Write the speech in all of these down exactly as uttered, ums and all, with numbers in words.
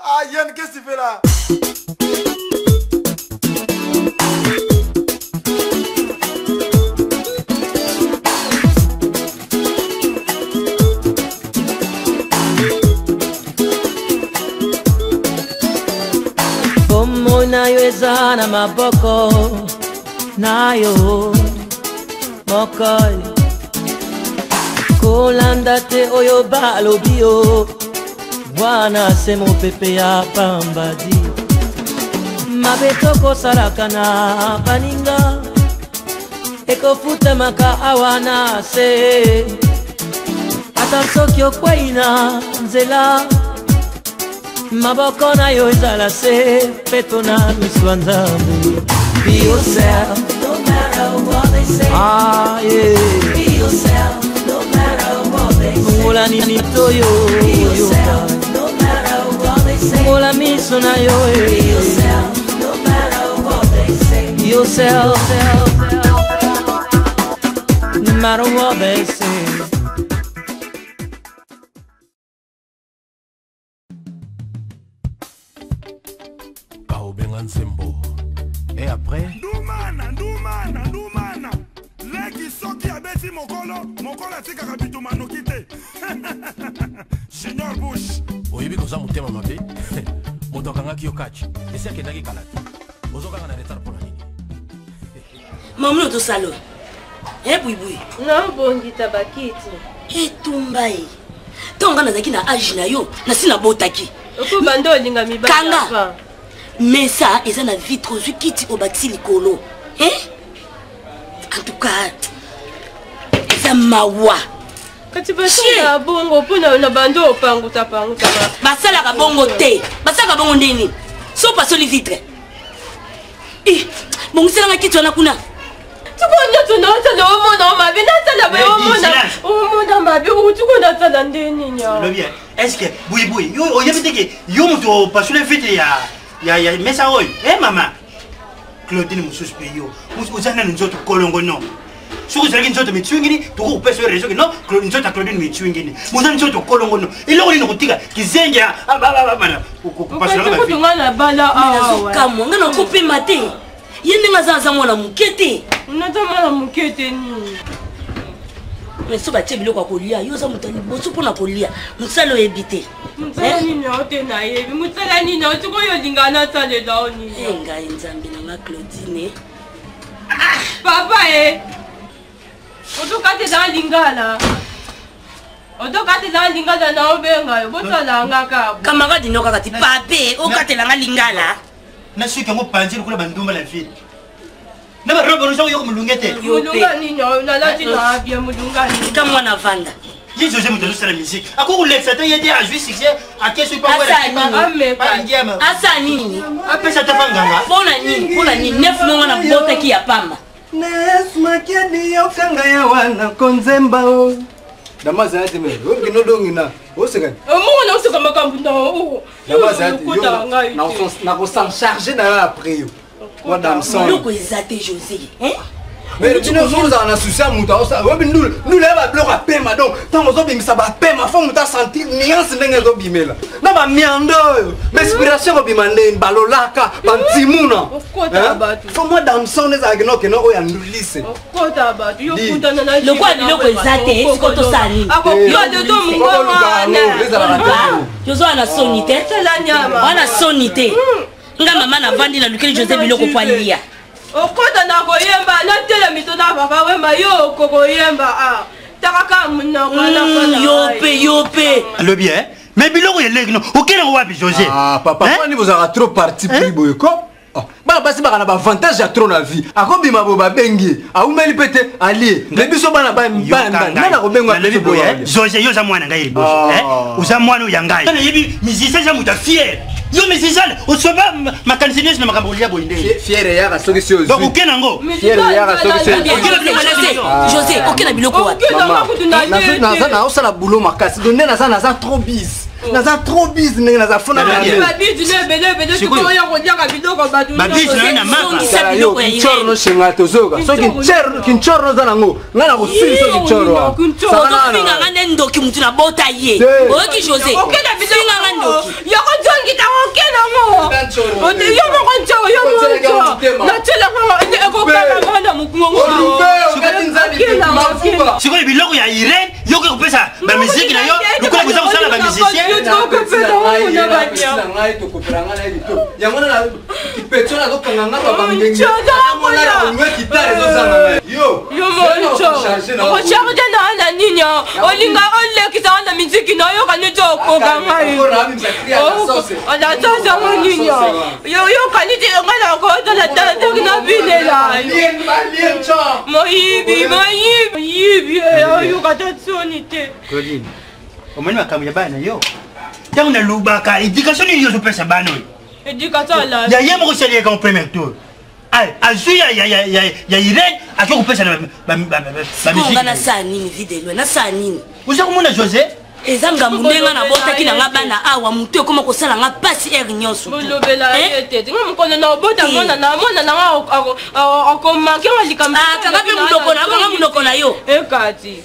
Ah, Yann, qu'est-ce que tu fais là? Como nayo ezana maboko nayo mokoy kolanda te oyo balobio wana se mo pepe ya pambadi mabetoko salakana baninga ekofutamaka awana se ata soki okweina nzela maboko na yo ezala se peto na miswa nzambe. Be yourself, no matter what they say. Ah, yeah. Be yourself, no matter what they say. Mola nini toyo. Be yourself, no matter what they say. Mola miso na yo. Be yourself, no matter what they say. Be yourself, no matter what they say. Et après Ndoumana, Ndoumana, Ndoumana. Leki soki abeti mokolo, mokolo tika kabito manokite. Junior Bush. oyebi koza motema mabe moto akangaki yo kachi esi akendaki kala te ozokanga na retard mpona nini mamuno tosalo e buibui nabongita bakiti etumba e ntonga nazalaki na age na yo nasi nabotaki okuba nde olinga mibali kanga mais ça eza na vitre ozwi kiti obakisi likolo eh? En tout cas eza mawa kati basala bongo mpona na bando opanguta panguta basalaka bongo te basalaka bongo ndeni so pasoli vitre eh bongiselanga kiti wana kuna tukonda tunasala omona mabe nasala ba omona omona mabe utukonda tsala ndeni nya le bien est-ce que boui boui yo oyebiteke yo muto pasoli vitre ya ya ya mesa oy eh mama Claudine mususu pe yo uzana nzoto kolongo no suku zalaki nzoto mitwingini tuko pesa yo rezo no Claudine nzoto Claudine mitwingini muzana nzoto kolongo no iloko ni kutika kizenge aba bana kupasula ka kutungana bala awa kamo ngana kope mate yende ngazaza mwana mukete unata mwana mukete ni mais so batie biloko kolia yo za mutani boso pona kolia musalo ebite mutala nini ote na yebi mutala nini otiko yo lingana tale daoni enga nzambe na Claudine papa eh otokate za lingala otokate za lingala na obenga yo botala ngaka camarade no kaka ti pape okatela nga lingala na suki ngo panzi kula bandumba la vie na ba robo no yo mulungete mulunga nini na lati na bia mulunga ni kama mwana vanda Dis José Moutalo c'est la musique. À quoi vous l'exatez il y a joué succès à qui suis pas moi asa nini après ça ta fanganga pona nini pona nini neuf nonga na bota ki ya pamba nes makedi yokanga ya wana konzemba o damaza ati me ngino dongina osekani omona oseka makambu ndo damaza ati na na ko s'en charger na après yo madame son loko ezate José hein mais tu ne vous en a souci à muta osa webi nous nous leva bloc à pema donc tant ozo bimisa ba pema fo muta sentir nuance ndenge zo bimela na ba miando inspiration bimande balolaka bantimuna fo moi dans son les agno que no oya ndulise kota ba yo kutana na le quoi biloko ezate sikoto sani yo de to mungwana yozo ana sonite tala nyama ana sonite nga mama na vandi na lukeli José biloko kwa lia okota na koyemba na tele mitona papa wema yo kokoyemba ah takaka munna kana yope yope le bien mais biloko yeleki no okela wapi José ah papa kwani vous avez trop parti pris boyko ba basi ba kana ba avantage ya trop na vie akobima bo ba bengi aumeli pete ali le biso bana ba mbanda na ko benga le boye José yo za mwana ngai liboso eh uza mwana uyangai na yebi musicien za muta fier yo musicien osoba makanisinis na makambolia boinde fier ya ka soki sio donc okena ngo fier ya ka soki sio José okena biloko wapi na za na osala boulot makasi donc na za na za trop bis na za trop bis ndenge na za fona ba bis ne bele bele tu ko ya ko dia ka biloko ba tu ba bis na maka yo kinchorno shinga tozoka so kinchorno kinchorno za nango ngana ko sili so kinchorno sana finga ngane ndoki mtu na bota ye oki José okena biloko finga ngane ndoki yo ko jongi ta sikoyo biloko ya Irene yokoki kopesa bamusike na yo lokola boza kosala bamusicien ocharge na nini olinga olekisa na miziki na yo kaniti okoka ngai olatosanga nini yo kaniti ngai nakozala tataki na bilela moyibi moyibi moyibi oyoka tatsoni te Claudine omoni makambo ya bana yo ntango nalobaka éducation nini ozopesa bana oyo éducation ala ya ye moko osaliaka mo premier tour azwi ya Irene akoki kopesa na nga nasala nini videlo nasala nini oza komona José eza ngambu ndenga nabotaki na nga bana awa motu ekoma kosala nga pasi ere nyonso bolobela ye te nga mokono na obota mwana na mwana na nga akomake nga likambo kanga mpe munoko na nga munoko na yo ekati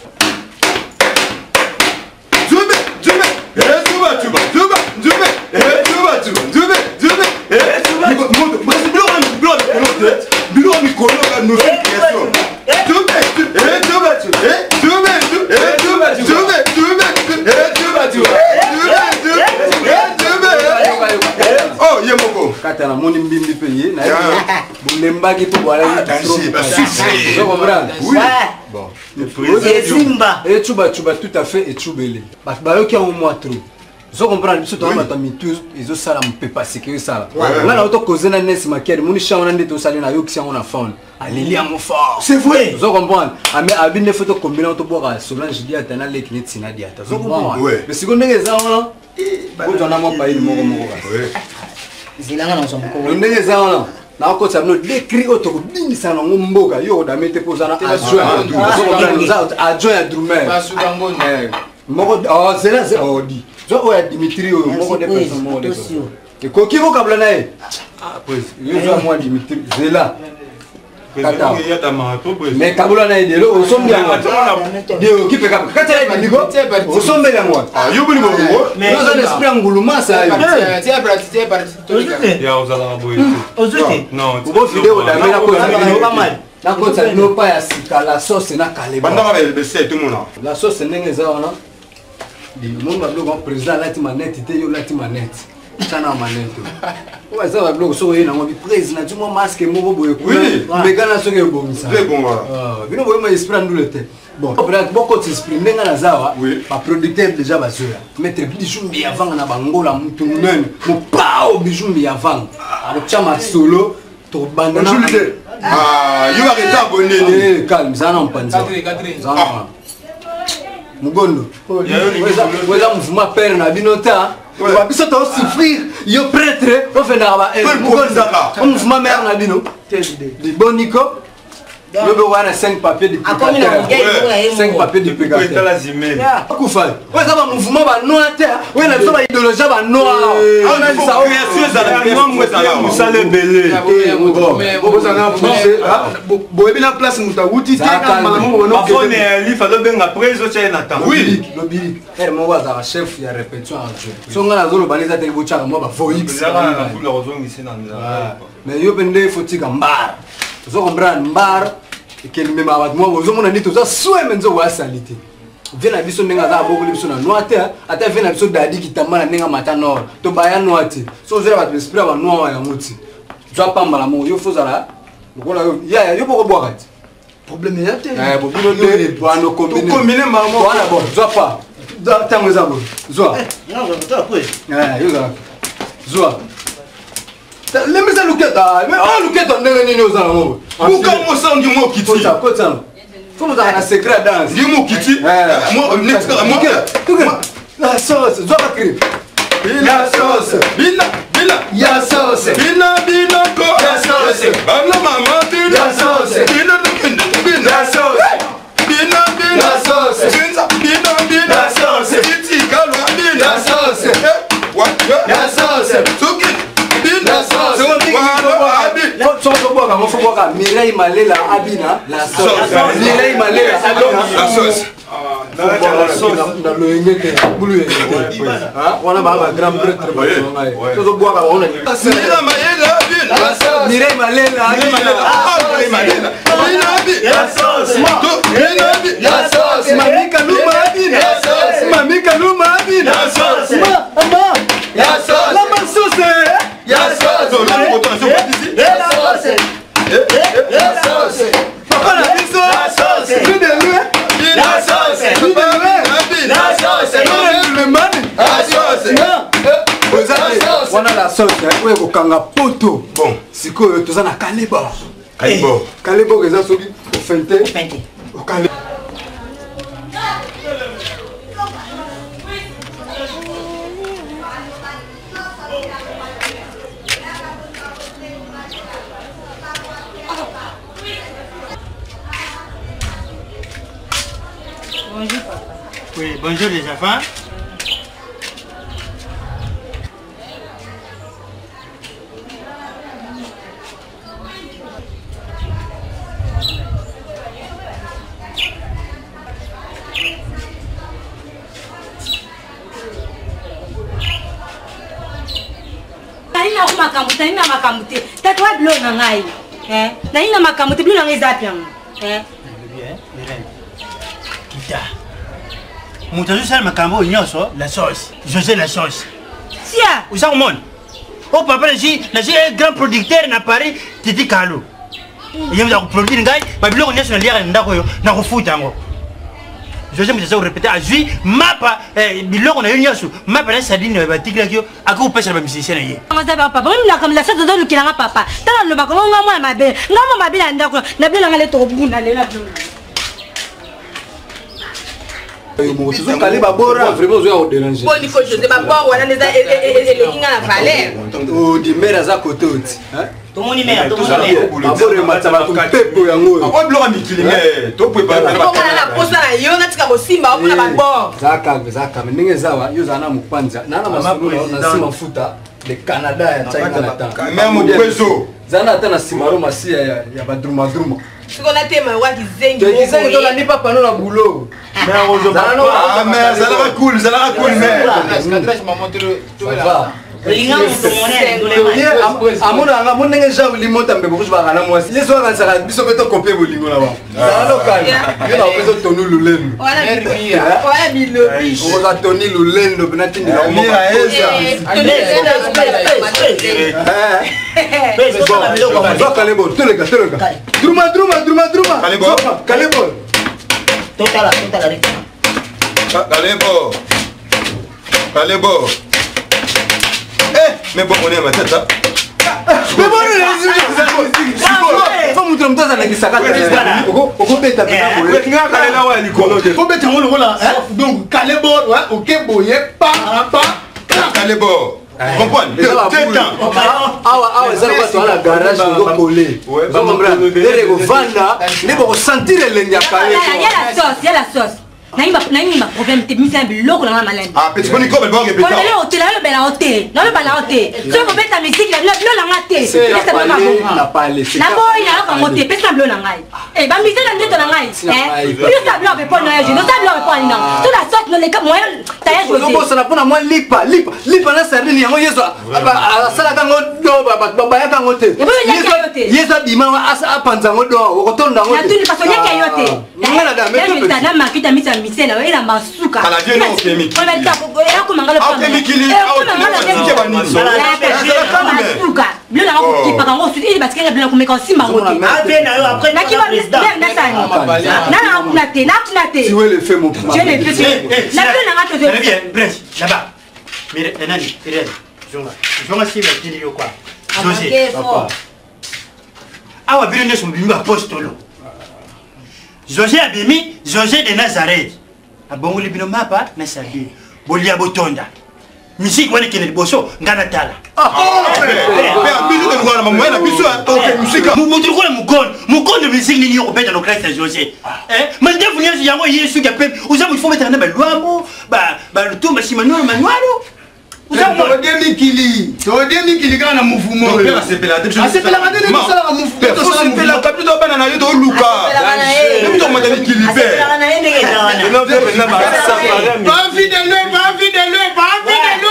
Zube, zube, eh, zuba, zuba, zuba, zube, eh, zuba, zuba, zube, zube, eh, zuba. Moto, mas bilo ami, bilo ami kono, bilo ami kono ka no question. Zube, eh, zuba, zuba, eh, zube, zube, eh, zuba, zube, zube, eh, zuba, zuba, zube, zube, eh, zube. Oh, ye moko. Kata na moni mbimbi pe ye, na ye. Bulembaki to bwala ni trop. Vous comprenez? Oui. Bon. Et Zimba. Et tu vas, tu vas tout à fait et tu belé. Parce que qui a un mois trop. Vous comprenez? Surtout dans ma mis tous, ils ont ça là, on peut pas sécuriser ça. Là, là, autant causer na nesse maquette, mon chien on a dit tout ça, na yo qui on a faune. Allez à mon fort. C'est vrai. Vous comprenez? Ah mais abine des photos combiner on te boire Solange dit atana les clients sina dit ata. Vous comprenez? Mais si on est ça là, vous en a mon pays mon mon. zilanga na somko. On est ça là. Na ko sa no décrit auto binisa na ngomboka yo da mete posana adjoint adjoint adjoint Drummel moko oh c'est là c'est oh dit zo o ya Dimitri o moko de personne moko de et ko ki ko kabla na e ah pues yo zo moi Dimitri c'est là kata mais kabula na ide lo o sombi yango dio ki pe kabla kata ide ndiko o sombi yango ah yo buni bo mais zo l'esprit nguluma ça yo tiens pratique pratique ya ozala boye Ozute non ubo video da mena ko pas mal na ko sa no pa ya sika la sauce na kaleba banda ba be se tout mona la sauce ndenge za wana di mon ba bloc président la ti manette te yo la ti manette chana manette ouais ça va bloc so yena ngobi président tu mo masque moko boye ko mais kana so ke bomisa c'est bon voilà ah bino boye ma esprit ndule te bon bref boko t'exprime ndenga na zawa ba producteur déjà bazoya mettre bijumbi avant na bangola mutu munene mo pao bijumbi avant alo chama solo to bandana ah yo va rester abonné eh calme ça non panza ça mugondo weza mouvement père na binota wa biso to souffrir yo prêtre on fait na ba mugondo mouvement mère na bino di boniko le be wana cinq papiers de cinq papiers de pégataire kufa ouais ça va mouvement ba noir terre ouais na biso ba idéologie ba noir on a dit ça création za la moi moi ça musa le belé mais bo ça na pousser bo ebi na place muta wuti te na mamu wono ke ne li fa le benga preso cha na temps oui le bili er mo wa za chef ya répétition en jeu so ngala zolo baliza te bo cha mo ba voix mais yo bende fotika mbar zo comprendre mbar que le même avec moi vous on a dit tout ça soit même zo wa salité vient na biso ndenga za boko biso na noite ata vient na biso dadi kitamba na ndenga mata nord to baya noite so zera ba esprit ba noir ya moti zo pamba la mo yo fozala lokola yo ya yo boko boka problème ya te eh bo bino de bano combiner combiner ma mo voilà bon zo pas da tango za bo zo non non toi quoi eh yo za zo les mes aluketa mais oh luketa ndenge nini ozala mo buka mo sound mo kiti kota kota faut nous avoir un secret danse dis mo kiti mo next mo la sauce zo bakri la sauce bina bina ya sauce bina bina ko ya sauce bana mama bina ya sauce bina bina bina sauce bina bina sauce bina bina bina sauce kiti kalwa bina sauce what ya sauce tuki la sauce so so boka mo boka Mireille Malela abina la sauce Mireille Malela abina la sauce la sauce dans le ngeke bulu hein on a ba grand prêtre ba so so boka on a Mireille Malela abina Mireille Malela abina La sauce. La sauce. Mami Kaluma Abina. La sauce. Mami Kaluma Abina. La sauce. Maman. La sauce. La sauce. La sauce. La sauce. La sauce. Papa la sauce. La sauce. La sauce. La sauce. Le man. La sauce. On a la sauce. On a kokanga poto. Bon. Siko tu zana Kaleba. Kalebo. Kalebo que ça soki ofente. Ofente. O Kalebo. Bonjour papa. Oui, bonjour les enfants. Naina makambo, naina makambo te. Tatwa blo na ngai. Eh? Naina makambo te blo na ngai zapian. Eh? Bien, bien. Kita. Mutazu sal makambo nyoso la sauce. José la sauce. Sia. Où ça au monde? Oh papa, je suis un grand producteur na Paris, Titi Kalo. Il y a un produit ngai, ba blo nyoso na liara ndako yo na kufuta ngo. José me disait répéter à lui, mapa biloko na yo nyoso, mapa na sadine ba tikla kyo, ako pesa ba musicien na ye. Nga za papa, même la comme la sauce de lukila nga papa. Tala lo bakolo nga mwa mabe. Nga mwa mabe na ndako, na blo nga le to buna le la blo. Mosusu Kaleba bora vraiment zo déranger. Bon il faut José ba bora wana neza ele kinga na valeur. O di mera za kototi, hein? To moni mera, to moni mera. Abore mataba ko pepo yango. Ako bloka mikili me, to prepare ba. Ko kana na posa na yo na tika ko simba ko na ba bora. Zaka zaka ninge zawa yo zana mukwanza. Nana masulu na sima futa de Canada ya China na ta. Même kwezo. Zana ata na simaro masia ya ya badruma druma. Siko na tema wa kizengi. Kizengi to la ni papa no na boulot. Mais on va ah mais ça va cool, ça va cool mais. L'adresse m'a montré tout là. Linga mutomone amona anga monenge ja limota mbebo ko ba kana mwasi. Yeso anga saka biso beto kopie bolingo na ba. Zana lokal. Yo na peso tonu lulendo. Wala bia. Wala bilobi. O za toni lulendo benatindi na mo. Zo Kalebo, tolega, tolega. Druma, druma, druma, druma. Kalebo. Kalebo. Totala, totala rek. Kalebo. Kalebo. Eh, mais bon on est ma tête. Mais bon, faut montrer mon temps à la gisaka. Oko oko beta beta boye. Kinga kalela wa likolo de. Faut beta ngolo ngola, hein? Donc Kalebo, ouais, OK boye, pa pa. Kalebo. Comprends? Awa awa zalo kwa toala garage ngo coller. Ba mambra. Dere go vanda, ndebo ko sentir lenga Kalebo. Il y a la sauce, il y a la sauce. Naimba naimba problème te misa biloko na malende. Ah, petit boni ko be bon Bon le hotel le bela hotel. Non le bela hotel. So ko beta musique la blo la ngate. C'est pas parler. Na boy na ka ngote pesa blo na ngai. Eh ba mise na ndeto na ngai. Eh. Plus ça blo be pas na je. Non ça blo be pas na. Tout la sorte no le ka moyen ta ya José. Ngo sana pona moi lipa, lipa, lipa na sardine yango yeso. Aba sala ka ngo do ba ba ya ka ngote. Yeso bima asa apanza ngo do. Ko tonda ngo. Na tuni pasonya ka yote. Ngala da meto. Na makita misa misela wela masuka. Kala vie no chimique. On va dire ko mangalo pa. Chimique li. Masuka. Blo na ko kipa ka ngo su ile batikela blo ko meka simba ngote. Ah bien na yo après. Na kiba ministère na sani. Na na kuna te, na kuna te. Tu veux le faire mon papa. Je le fais. Na blo na ngato de. Très bien, Bref, là-bas. Mais nani, Irene. Jonga. Jonga si ba tili yo kwa. José. Papa. Awa bino ne son bimba apostolo. José abimi, José de Nazareth. Abongoli bino mapa na sabi. Bolia botonda. Musique wana kene boso ngana tala. Ah, mais biso de ngwana mamwe na biso OK musique. Mu mutu ko mukono, mukono musique ni yo kopeta no Christ José. Eh, mande funya yango Yesu ya pe. Uza mu fometa na ba lwambo, ba ba lutumba simano manualo. Uza mu demi kili. To demi kili kana mufumo. Donc là c'est pelade. Ah c'est pelade ni sala ka mufumo. Faut se pelade kapito do bana na yo do luka. Même to mo demi kili be. Non be na ba sa pa. Pas fidèle, pas fidèle, pas fidèle.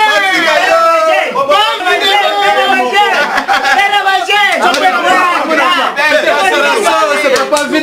Pas fidèle.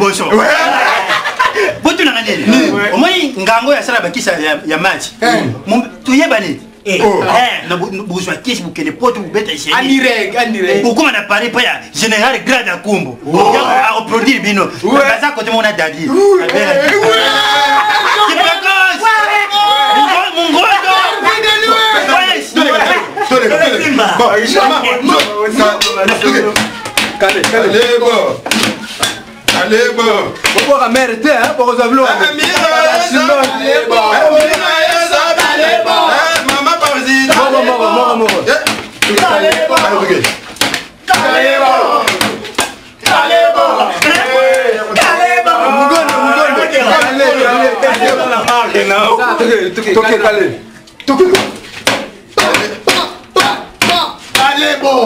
liboso. Botu na ngani. Omoi ngango ya sala bakisa ya match. Tu yebani. Eh, na buzwa kisi bukene poto bubeta isheni. Anireg, anireg. Bukuma na pari pa ya général grade ya kumbo. Ya o produire bino. Baza ko temo na dadi. Allez, allez, bon. Allez, bon. Pourquoi la mère était, hein, pour vous avoir. Allez, bon. Maman, pas vas-y. Moro, moro, moro, moro. Allez, bon. Allez, bon. Allez, bon. Allez, bon.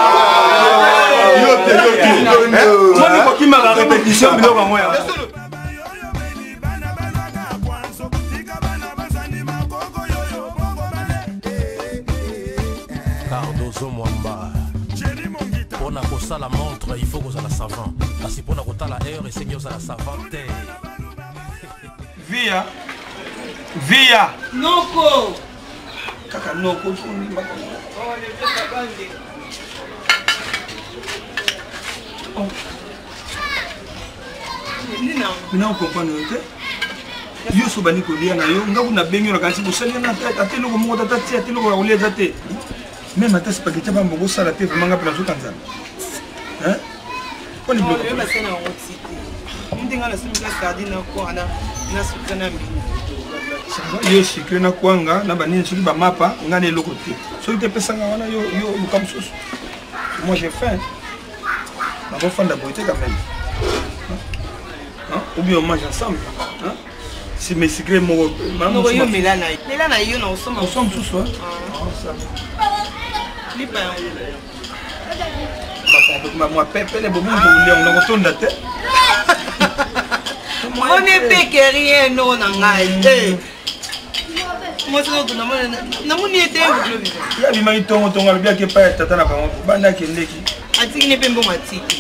Cardozo Mwamba. Pour na kosa la montre, il faut qu'on a la savant. Parce que pour na kota la heure, et c'est qu'on a la savante. Via. Via. Noko. Kaka noko. Oh. Mina comprendre te. Yo so bani ko lia na yo ngabu na bengi na kansi bosali na atelo ko mo tata ti atelo ko ulia zate. Même ata spaghetti ba mbogo sala te vraiment ngapela zo kanza. Hein? Koni bloko. Yo ba sena ngoti. Ndinga na simba kadina ko ana na sukana mbi. Yo sikre na kwanga na banini soki ba mapa ngane loko te. Soki te pesanga wana yo yo lukam soso. Moi j'ai faim. On va faire de la beauté quand même. Hein? Ou bien on mange ensemble. Hein? Si mes secrets m'ont... Non, yo Mélana. Mélana, yo na ensemble. Ensemble tout ça. Lipa. Moi, Pépé, les bobos, on a retourné la tête. On est péqué rien, non, nangai. Moi, c'est notre nom. Namu ni était un peu. Il y a des mains qui ont tombé bien qui pas tata na bango. Banda qui n'est qui. Atiki ne peut pas matiki.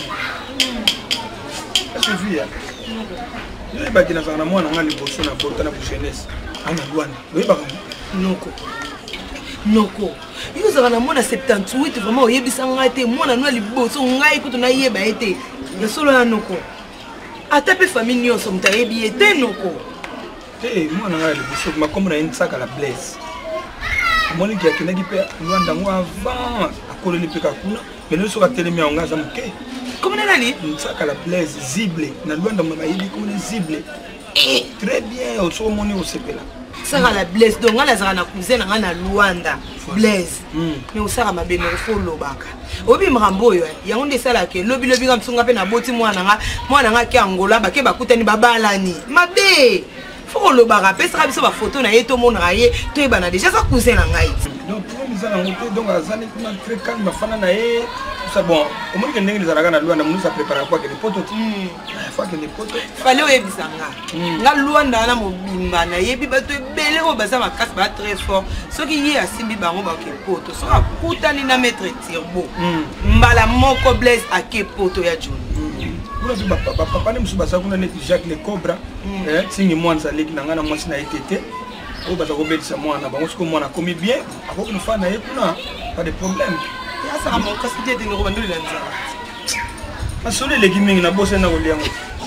Est-ce que tu es? Je vais dire que na moi na ngali bosso na porta na jeunesse. Ana douane. Oui ba noko. Noko. Yo za na mona soixante-dix-huit vraiment oyebisa ngate mona no liboso ngai kutu na yeba ete. Ya solo na noko. Ata pe famille nyonso mutayebi ete noko. Eh moi na ngali bosso ma comme na une sac à la blesse. Moni qui a qui n'a qui peut nous andang avant à coloniser pekakuna mais nous sommes à télémi en gaz amké. Comment on a dit? Une sac à la blaise zible na luanda mama yidi comme les zible. Très bien au so moni au sepela. Ça à la blaise donc on a za na cousine na luanda blaise. Mais au sara mabe no fo lobaka. Obi mrambo yo ya onde sala ke lobi lobi ka msunga pe na boti mwana nga mwana nga ki angola ba ke bakutani babalani. Mabe. Faut le barra pe sera biso ba photo na yeto mona ye to ebana déjà ça cousin na ngai. Donc pour nous allons monter donc azali kuna très calme fana na ye ça bon au moins que ndenge zalaka na luanda nous ça prépare quoi que les potes. Hmm. Faut que les potes. Fallait oyebisanga. Nga luanda na mobimba na yebi bato ebele o baza makasi ba très fort. Soki ye asimbi bango ba ke poto so akutani na maître Tirbo. Mbala moko blaze ake poto ya John. Papa papa ne msuba kuna ne Jacques le Cobra eh singi mwanza leki na ngana mwasi na etete o baza ko belisa mwana bango siko mwana komi bien ako kuna fana ye kuna pas de problème ya ça mon kasite de ngo banduli lanza asole leki mingi na bosse na oliango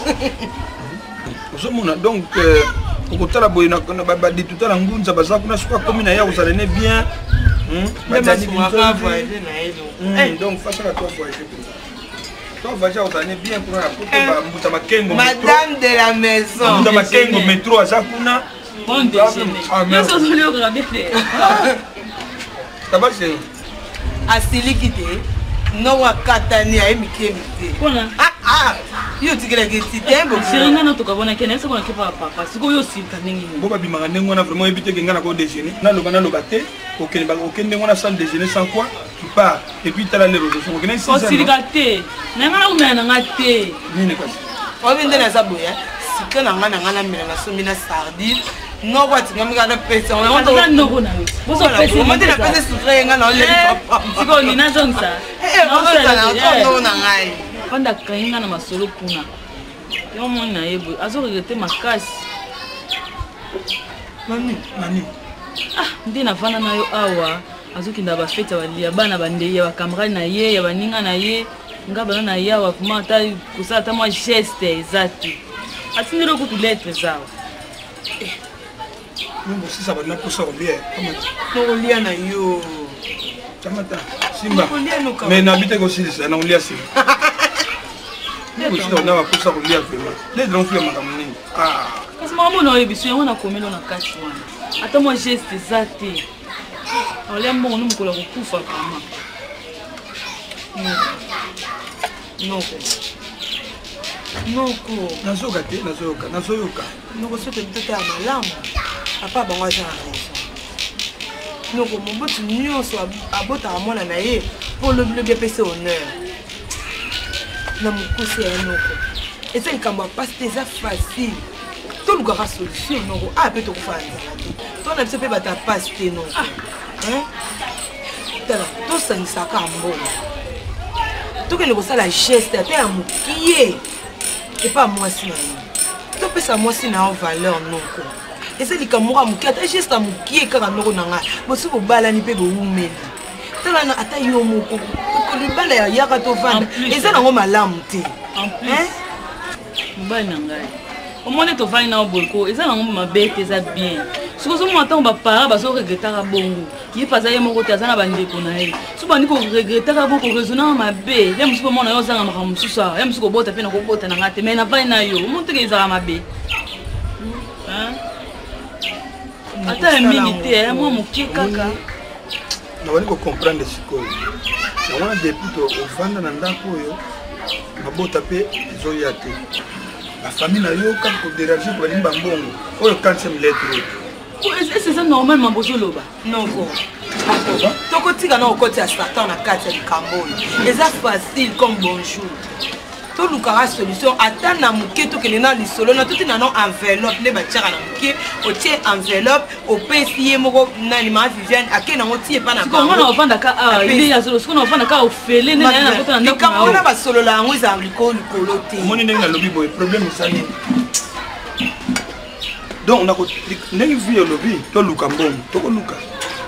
osomona donc ko tala boy na ba di tutala ngunza baza kuna siko komi na ya usale ne bien hmm ba di mwaka voyager na elo donc face à toi voyager bien pour la madame de la maison. Madame Kengo métro à Sakuna. Bon déjeuner. Nous sommes allés au grand buffet. Ça va c'est Asili kite. No wakatani a emikemite. Ah ah. Yo tikela kiti tembo. Siringa na tukabona kene soko na kipa papa. Siko yo silka ningi. Boba bimanga nengo na vraiment éviter que ngana ko déjeuner. Na loba na lobate. Aucun bal aucun nengo na salle déjeuner sans quoi tu pars et puis tu as les ressources. On connaît ça. Silka te. Na ngana umena na ngate. Nini kwa. Obinde na sabuya. Sika na ngana ngana mina na somi na sardine. No what ngamika na pesa. On va no ko na. Bozo pesa. On va na pesa sucre ngana ole papa. Siko ni na zonsa. Eh, bozo na no na ngai. Panda kainga na masolo kuna. Yo mon na yebo, azo regretter ma casse. Nani, nani. Ah, ndi na vana na yo awa, azo kinda ba fete balia bana bande ya camarade na ye, ya baninga na ye, ngaba na ya wa kuma ta kusa ta moi geste exact. Atini lo kutu lettre zao. Eh. Mungu sisa bana posa olia. No olia na yo. Tamata. Simba. Mais n'habite que si ça, non lia si. Nous sommes là pour ça lia vraiment. Les gens font ma camine. Ah. Parce que maman no ebisu yango na komelo na kati wana. Ata moi geste exact. Olia mbongo no mukolo kufa kama. Non. Non ko. Nazoka te, nazoka, nazoka. Noko sote mtoto ya malamu. Papa bango aza na raison. Noko mobotu nyonso abotaka mwana na ye mpo lobilobi epesi honneur na mokusi ya noko eza likambo ya pasi te eza facile tolukaka solution noko aya mpe tokofala nzala te tona biso mpe bato ya pasi te noko tala tosangisaka mbongo tokende kosala geste ata ya mokie epa mwasi na yo topesa mwasi na yo valeur noko eza likambo moko ya mokie ata geste ya mokie kaka noko na ngai bosi bobalani mpe bowumeli talana ata yo moko libala ya yaka tovanda eza nango malamu te mobali na ngai omoni tovandi na oboloko eza nango mabe te eza bien soki ozomona ntango bapara bazoregretaka bongo ye mpe aza ye moko te aza na bandeko na ye so bandi koregretaka bongo koresonaka mabe ya mosusu bomona yo ozanga makambo mosusu awa ya mosusu kobota mpe na kobota na ngai te mai navandi na yo omoni teke ezaka mabe ata ya mingi te mwa mokie kaka nabandi kocomprendre sikoyo nawana depuis ovanda na ndako oyo mabota mpe ezoya te bafamille na yo kaka koderange ko balimba mbongo oyo quatrième lettre est-ce que normalement bozoloba noko tokotika na okoti ya satan na kati ya likambo oyo eza facile comme bonjour tolukaka solution ata na moke tokende na lisolo na totina na enveloppe nde batiaka na moke otie enveloppe opesi ye moko nani maa viviane ake nango tie epa na likambo na basolola yango eza likolo likolo te omoni ndenge nalobi boye problème esali donc ndenge vi olobi toluka mbongo tokoluka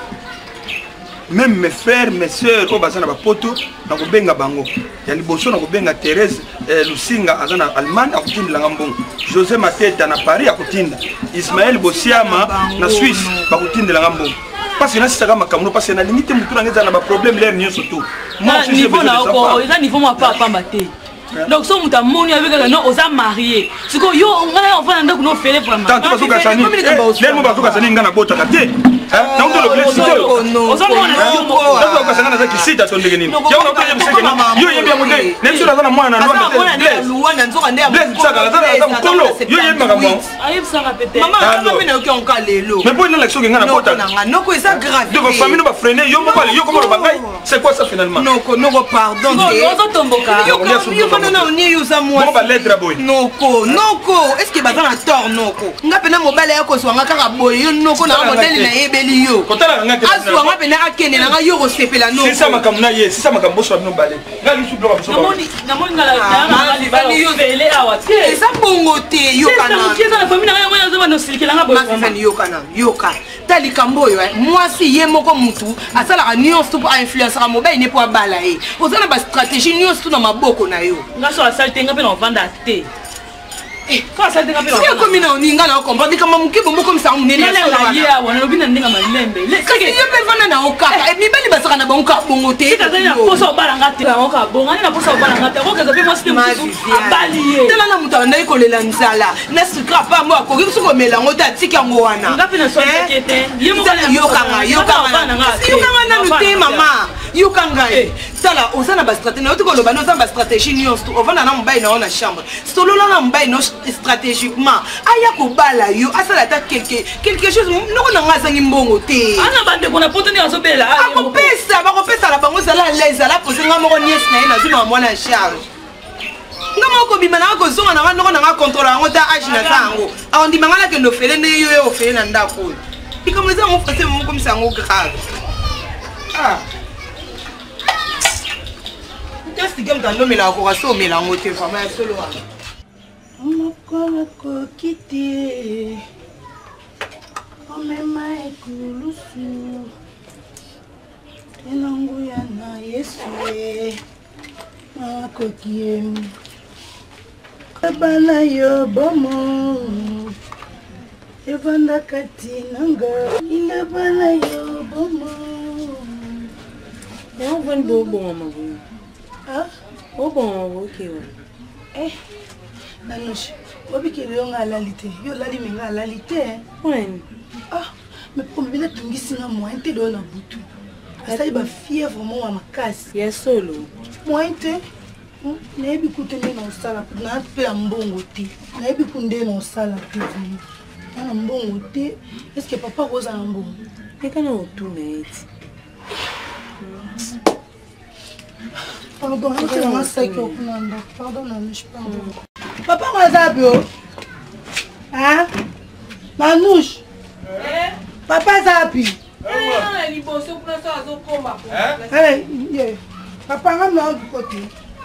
même mes frères, mes soeurs, au bazana bapoto, na kobenga bango. Ya liboso na kobenga Thérèse Lusinga azana Allemagne akutinda langambongo. José Mateta na Paris akutinda. Ismaël Bossiama na Suisse bakutinda langambongo. Parce que na sisaka makambo parce que na limite mutu na ngeza na ba problème l'air nyo surtout. Moi je niveau na ko, eza niveau mo pa pa mbate. Donc so muta moni avec non oza marié. Siko yo ngana ofana ndako no fele vraiment. Tanto bazuka sani. Les mo bazuka sani ngana bota kate. Hein? Non de le blesser. Oza mona yo mo. Tanto bazuka sani na ki sita tondenge nini. Yo na kwa mseke ni. Yo yebia mode. Nemso na na mwana na no. Luwana nzoka nde ya. Bless saka na na mkolo. Yo yebia makambo. Ayeb saka pete. Maman kama mena uki onka lelo. Mais pour na l'action ngana bota. Non ko eza grave. De votre famille no ba freiner yo mo ba yo comme le bagay. C'est quoi ça finalement? Non ko non pardon. Oza tomboka. Non non ni yuza moi bon ba lettre boy noko noko est-ce que bazana tort noko nga pena mobala yako so nga kaka boy yo noko na modèle na yebeli yo kotala nga te asu nga pena akene na nga yo ko sepela noko c'est ça makamna ye c'est ça makambo so no balé nga li su bloka so namoni namoni ngala na libali yo vele awa te eza bongo te yo kana c'est ça la famille na nga zo bano silikela nga boy mafani yo kana yo ka tali kambo yo moi si ye moko mutu asala ka nyonso pour influencer ka mobile ne pour bala ye ozana ba stratégie nyonso na maboko na yo ngaso asalte nga pena vanda te eh kwa asalte nga pena si comme na oninga na comprendre kama mukibo moko msa munene na la ya wana lobi na ndinga malembe le kake yo pe vana na okaka e mibali basaka na bonka bongo te sika tani na posa obala ngate na oka bonga ni na posa obala ngate ko kaza pe mo site musu abaliye tala na mutu ndai kolela nzala na sikra pa mo akoki kusuko melango ta tika ngo wana nga pena so sekete ye mo kana yo kanga yo kanga yo kanga na mute mama yo kanga e tala osana ba stratégie na otiko loba no za ba stratégie nyonso ovana na mbayi na ona chambre solo na mbayi no stratégiquement aya ko bala yo asala ta quelque quelque chose noko na ngasa ngimbongo te ana bande kona poto ni azobela ako pesa ba ko pesa la bango sala les ala posenga moko nies na ina zuma mwana charge ngama ko bima na ko zonga na noko na nga contrôler ngo ta age na sango aondi mangala ke no fele ne yo yo fele na ndako ikamweza mo fase mo komsango grave ah qu'est-ce que tu as nommé là encore à sommer là on te vraiment solo Mokolo kokiti omema ekulusu enanguya na Yesu akokie abana yo bomo evanda kati nanga ilabana yo bomo ya vani bo bon mabu ah o bon o kewa eh Nanush, obi ke yo ngalalite yo lali me ngalalite wen ah mais comme bina tungisi na mointe do na butu asali ba fièvre mo wa makasi ya solo mointe na ebi kutende na osala na pe mbongo te na ebi kunde na osala te na mbongo te est-ce que papa roza na mbongo e kana otuna eti pardon je vais m'asseoir au kunanda pardon Nanush pardon papa Mazabio hein Nanush eh papa Zapi ah ni bo so kuna so azo komba eh eh papa ngam na côté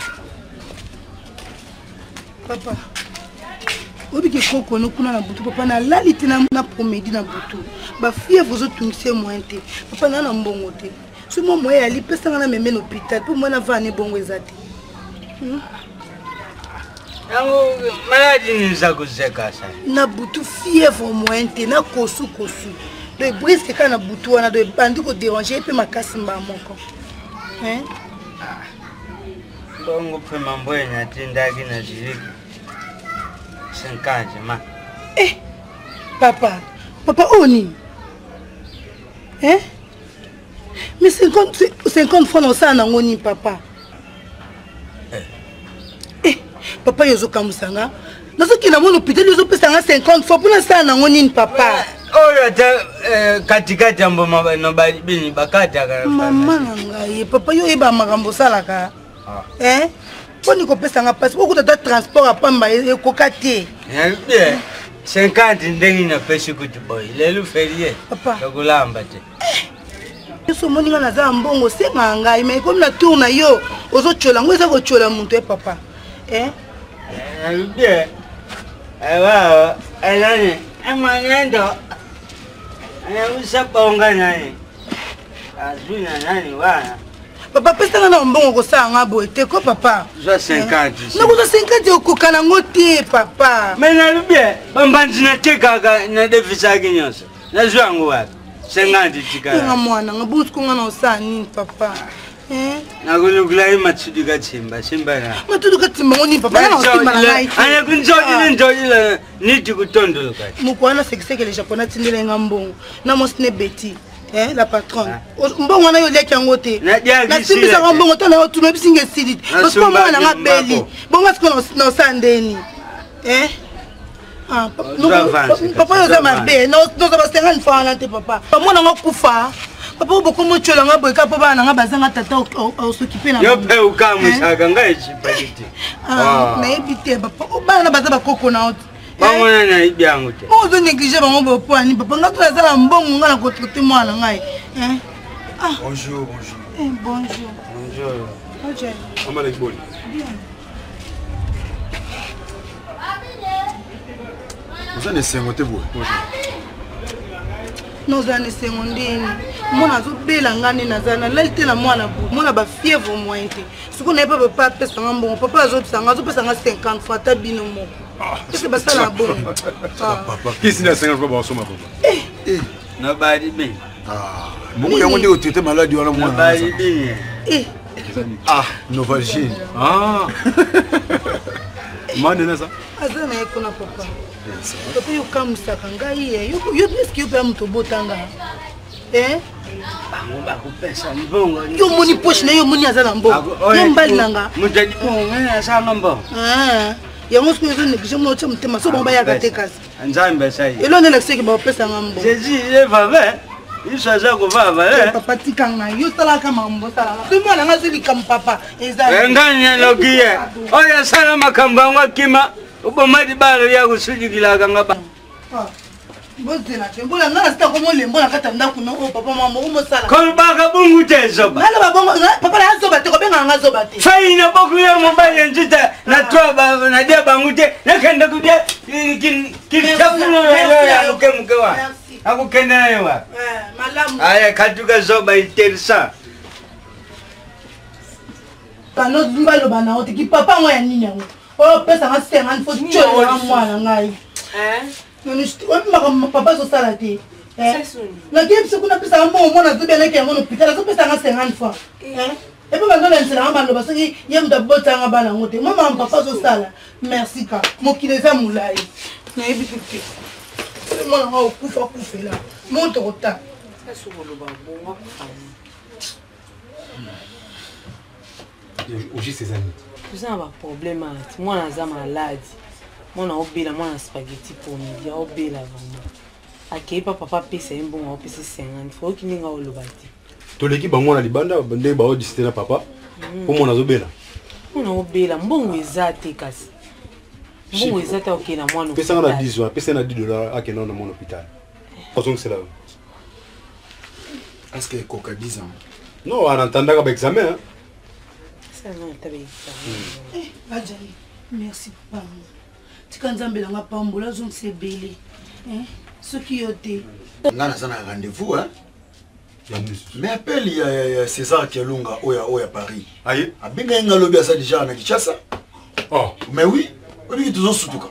papa obi ke koko no kuna na butu papa na lalite na na promedi na butu ba fie vous otungise mointe papa na na mbongo te so mo moya ali pesa na meme no hôpital pour moi na vane bongo ezati yango maladi ni za kuzeka sa na butu fièvre mointe na kosu kosu de brisque kana butu wana de bandi ko déranger pe makasi mba moko hein bongo pe mambo enya tindaki na ziliki cinquante ma eh papa papa oni hein mais cinquante cinquante francs on ça na ngoni papa eh papa yozo kamusanga nazo kina mono hôpital yozo pesa cinquante francs pour na ça na ngoni papa oyo ta katikati ambo no bini bakati akara mama ngai papa yo eba makambo salaka eh poni ko pesa nga passe beaucoup de transport à pamba e kokate bien cinquante ndengi na pesa kuti boy lelo ferie papa kulamba te so moninga na za mbongo senga ngai mais comme na tourna yo ozo chola ngweza ko chola muntu e papa eh bien ewa elani amanyendo ana usabonga nani azuna nani wana papa pesa na mbongo ko sa nga bo te ko papa zo cinquante na ko cinquante okukana ngoti papa mais na bien bambanzi na tekaga na defisa kinyoso na zwangu wapi cinquante tikana nga mwana nga butu ko nga na osani papa eh na kulugula imatsudi ka chimba chimba na matudu ka timba ngoni papa na osimba na ngai ana kunjodi ni njodi niti kutondoloka mukwana sekiseke le japonais tindele nga mbongo na mosne beti eh la patronne mbongo na yo leki yango te na simbisa nga mbongo to na yo tuna bisinge sidit parce que mwana nga beli bongo siko na osandeni eh ah papa yo za mabe no no za basenga nfana te papa mwana nga kufa papa beaucoup mo chola nga boy ka papa na nga bazanga tata o s'occuper na yo pe ukamusaka nga echipaliti ah na ebite papa bana baza bakoko na ot bamona na ibyango te ozo négliger bango bopo ani papa nga to za mbongo nga na ko traiter mwana ngai hein ah bonjour bonjour eh bonjour bonjour ok amala kiboli bien vous en essayez te boy bonjour nos années secondaires mona zo bela ngani nazana lalite na mwana bu mona ba fièvre mointe siko na papa papa pesa ngambongo papa zo pesa ngazo pesa nga cinquante fois ta bino moko c'est pas ça la bonne papa qu'est-ce que cinquante fois ba soma papa eh eh na badi be ah mungu yango ndio tete maladi wana mwana badi be eh ah Novalgine ah mane na ça azana yako na papa papa yo kamusaka ngai yo yo presque yo pa muto botanga eh bango ba kupesa mbongo yo moni poche na yo moni azana mbongo yo mbali nanga mutadi bongo na sanga mbongo ah yango siko yo nekije mo tsa mutema so bomba ya kate kasi nzambe sai elo ne lakiseki ba pesa ngambo jezi le vave isa za ko vava eh papa tikanga yo tala kama mambo tala to mwana ngazili kam papa eza nganya logie oya sana makamba ngwa kima ubomadi balo ya kusujikila kanga ba bozela te mbola nga na sita komo lembo na kata ndako na o papa mama o mosala ko baka bungu te zoba ngala ba bongo papa na zoba te ko benga nga zoba te faina boku ya mobile njita na toba na dia bangu te na kenda ku dia kin kin chafuno ya luke mkewa aku kenda yewa eh malamu aya katuka zoba interesa kano mbalo bana o te ki papa mo ya nini yango o pesa nga cinquante fo tcho ya mwana ngai eh noni on papa zo sala te eh na ke biso kuna pesa mo mo na zobela ke yango no pitala zo pesa nga cinquante fois eh e po bando na nsela nga balo basoki ye mda bota nga bana ngote mama papa zo sala merci ka mo kileza mulai na yebi tuki mo na o kufa kufela mo to kota eso bolo ba bonga Oji ses amis. Vous avez un problème. Moi, je suis malade. Moi, je suis malade. Spaghetti pour me dire. Je suis malade. Je suis papa pèse un bon. Je suis cinquante. Il faut qu'il y ait un peu. Tu l'équipe bango na libanda bande ba odiste na papa. Pour mon azobela. Moi, je suis malade. Bon, je suis malade. Bon, je suis malade. OK, na moi. Pèse na dix dollars. Pèse na dix dollars à que non dans mon hôpital. Pensons que c'est là. Est-ce que coca dix ans? Non, en attendant avec examen. Eh, Adjani, merci papa. Tu quand Zambela nga pambola zone c'est belé. Hein? Ce qui yote. Ngana sana rendez-vous hein. Mais appelle il y a César Kialunga oya oya Paris. Aïe. Abenga nga lobi asa déjà na Kinshasa. Oh, mais oui, on dit toujours sutuka.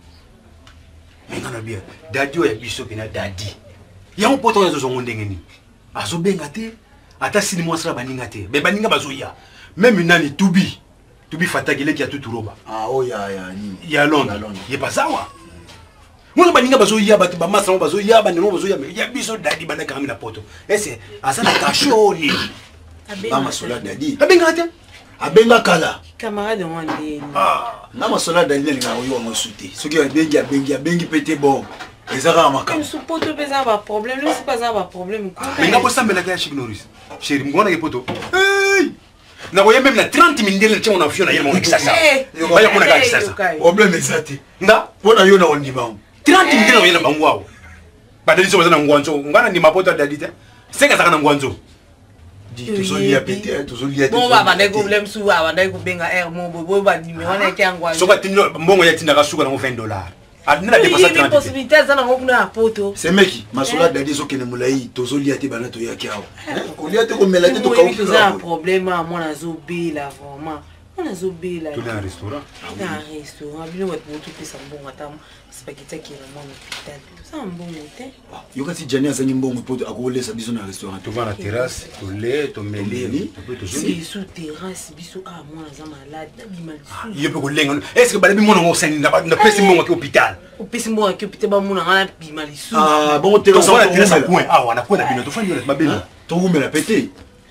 Ngana bien. Dadi oya biso kina dadi. Ya on poto zo zongo ndengeni. Azo benga te. Ata sini mwasra baninga te. Be baninga bazoya. Même nani Toubi, Toubi Fatagile qui a tout roba. Ah oh ya ya ni. Ya Londres. Il est pas ça wa. Moi baninga bazo ya batu ba masa bazo ya ba nino bazo ya mais ya biso dadi bana kami na poto. Ese asa na kashoni. Ba masola dadi. Abenga te. Abenga kala. Camarade wande. Ah, na masola dadi nga oyo ngo suti. Soki abengi abengi abengi pete bon. Ezara maka. Je suppose que ça va problème, lui c'est pas ça va problème. Mais nga bossa mbela ka chignoris. Chéri mngona ke poto. Hey! Na voyez même la trente minutes de on a fait na mon exasa. Ba yakuna ka exasa. Problème exact. Nda, bona yo na on diba. trente minutes na yena bangwao. Ba dali so bazana ngwanzo, ngwana ni mapota dalite. Seka saka na ngwanzo. Di tozoli apete, tozoli apete. Bon ba ba ndeko problème sou ba ndeko benga air mo bo ba ni me wana ke ngwanzo. So ba tinyo mbongo ya tinda ka suka na vingt dollars. Adina dépasser trente. Il y a une possibilité ça na ngokuna poto. C'est meki, masola dadi so kene mulai, tozoli ate bana to ya kiao. Oli ate ko melate to ka ko. Ça un problème moi na zo be la vraiment. On a zo be la. Tu dans un restaurant? Dans un restaurant, bien ouais pour tout ça bon attends, spaghetti qui est mon hôpital. Ça un bon hôtel. Yo kasi jani azangi mbongo poto akolesa biso na restaurant. Tu vas na terrasse, tu lait, tu meli, tu peux te jouer sous terrasse, biso ah moi na za malade, bimal sous. Yo pe ko lenga. Est-ce que ba bi mona ngo sani na na pesi mbongo ki hôpital? O pesi mbongo ki hôpital ba mona ngana bimal sous. Ah bon terrasse on terrasse point. Ah wana point na bino to fanya ba bino. To umela pété.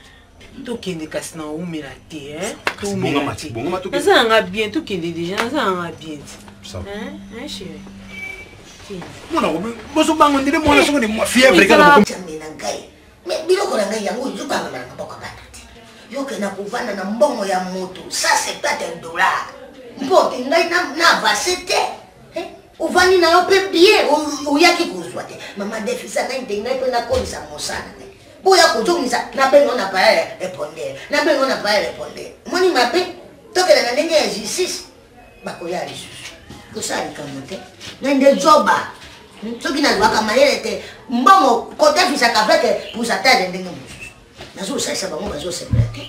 To kende kasi na umela te hein. To umela mati, bongo mati. Ça nga bien, to kende déjà, ça nga bien. Ça. Hein? Hein chérie. Mona boso bango ndile mona soko ni fièvre kana ko chamina ngai me biloko na ngai yango izukanga na mboka batati yoke na kuvana na mbongo ya moto ça c'est pas un dollar mboka ngai na na vasete eh uvani na yo pe bien uyaki kuzwa te mama defisa na ndengai pe na konisa mosana ne boya kuzungisa na bengo na pa répondre na bengo na pa répondre moni mape tokela na ndenge ya justice bakoya lisusu kusali kamote nende zoba soki na zwaka mayele te mbongo kote fisa kafeke pour sa tête ndenge mususu nazo sasa bango bazo sepela te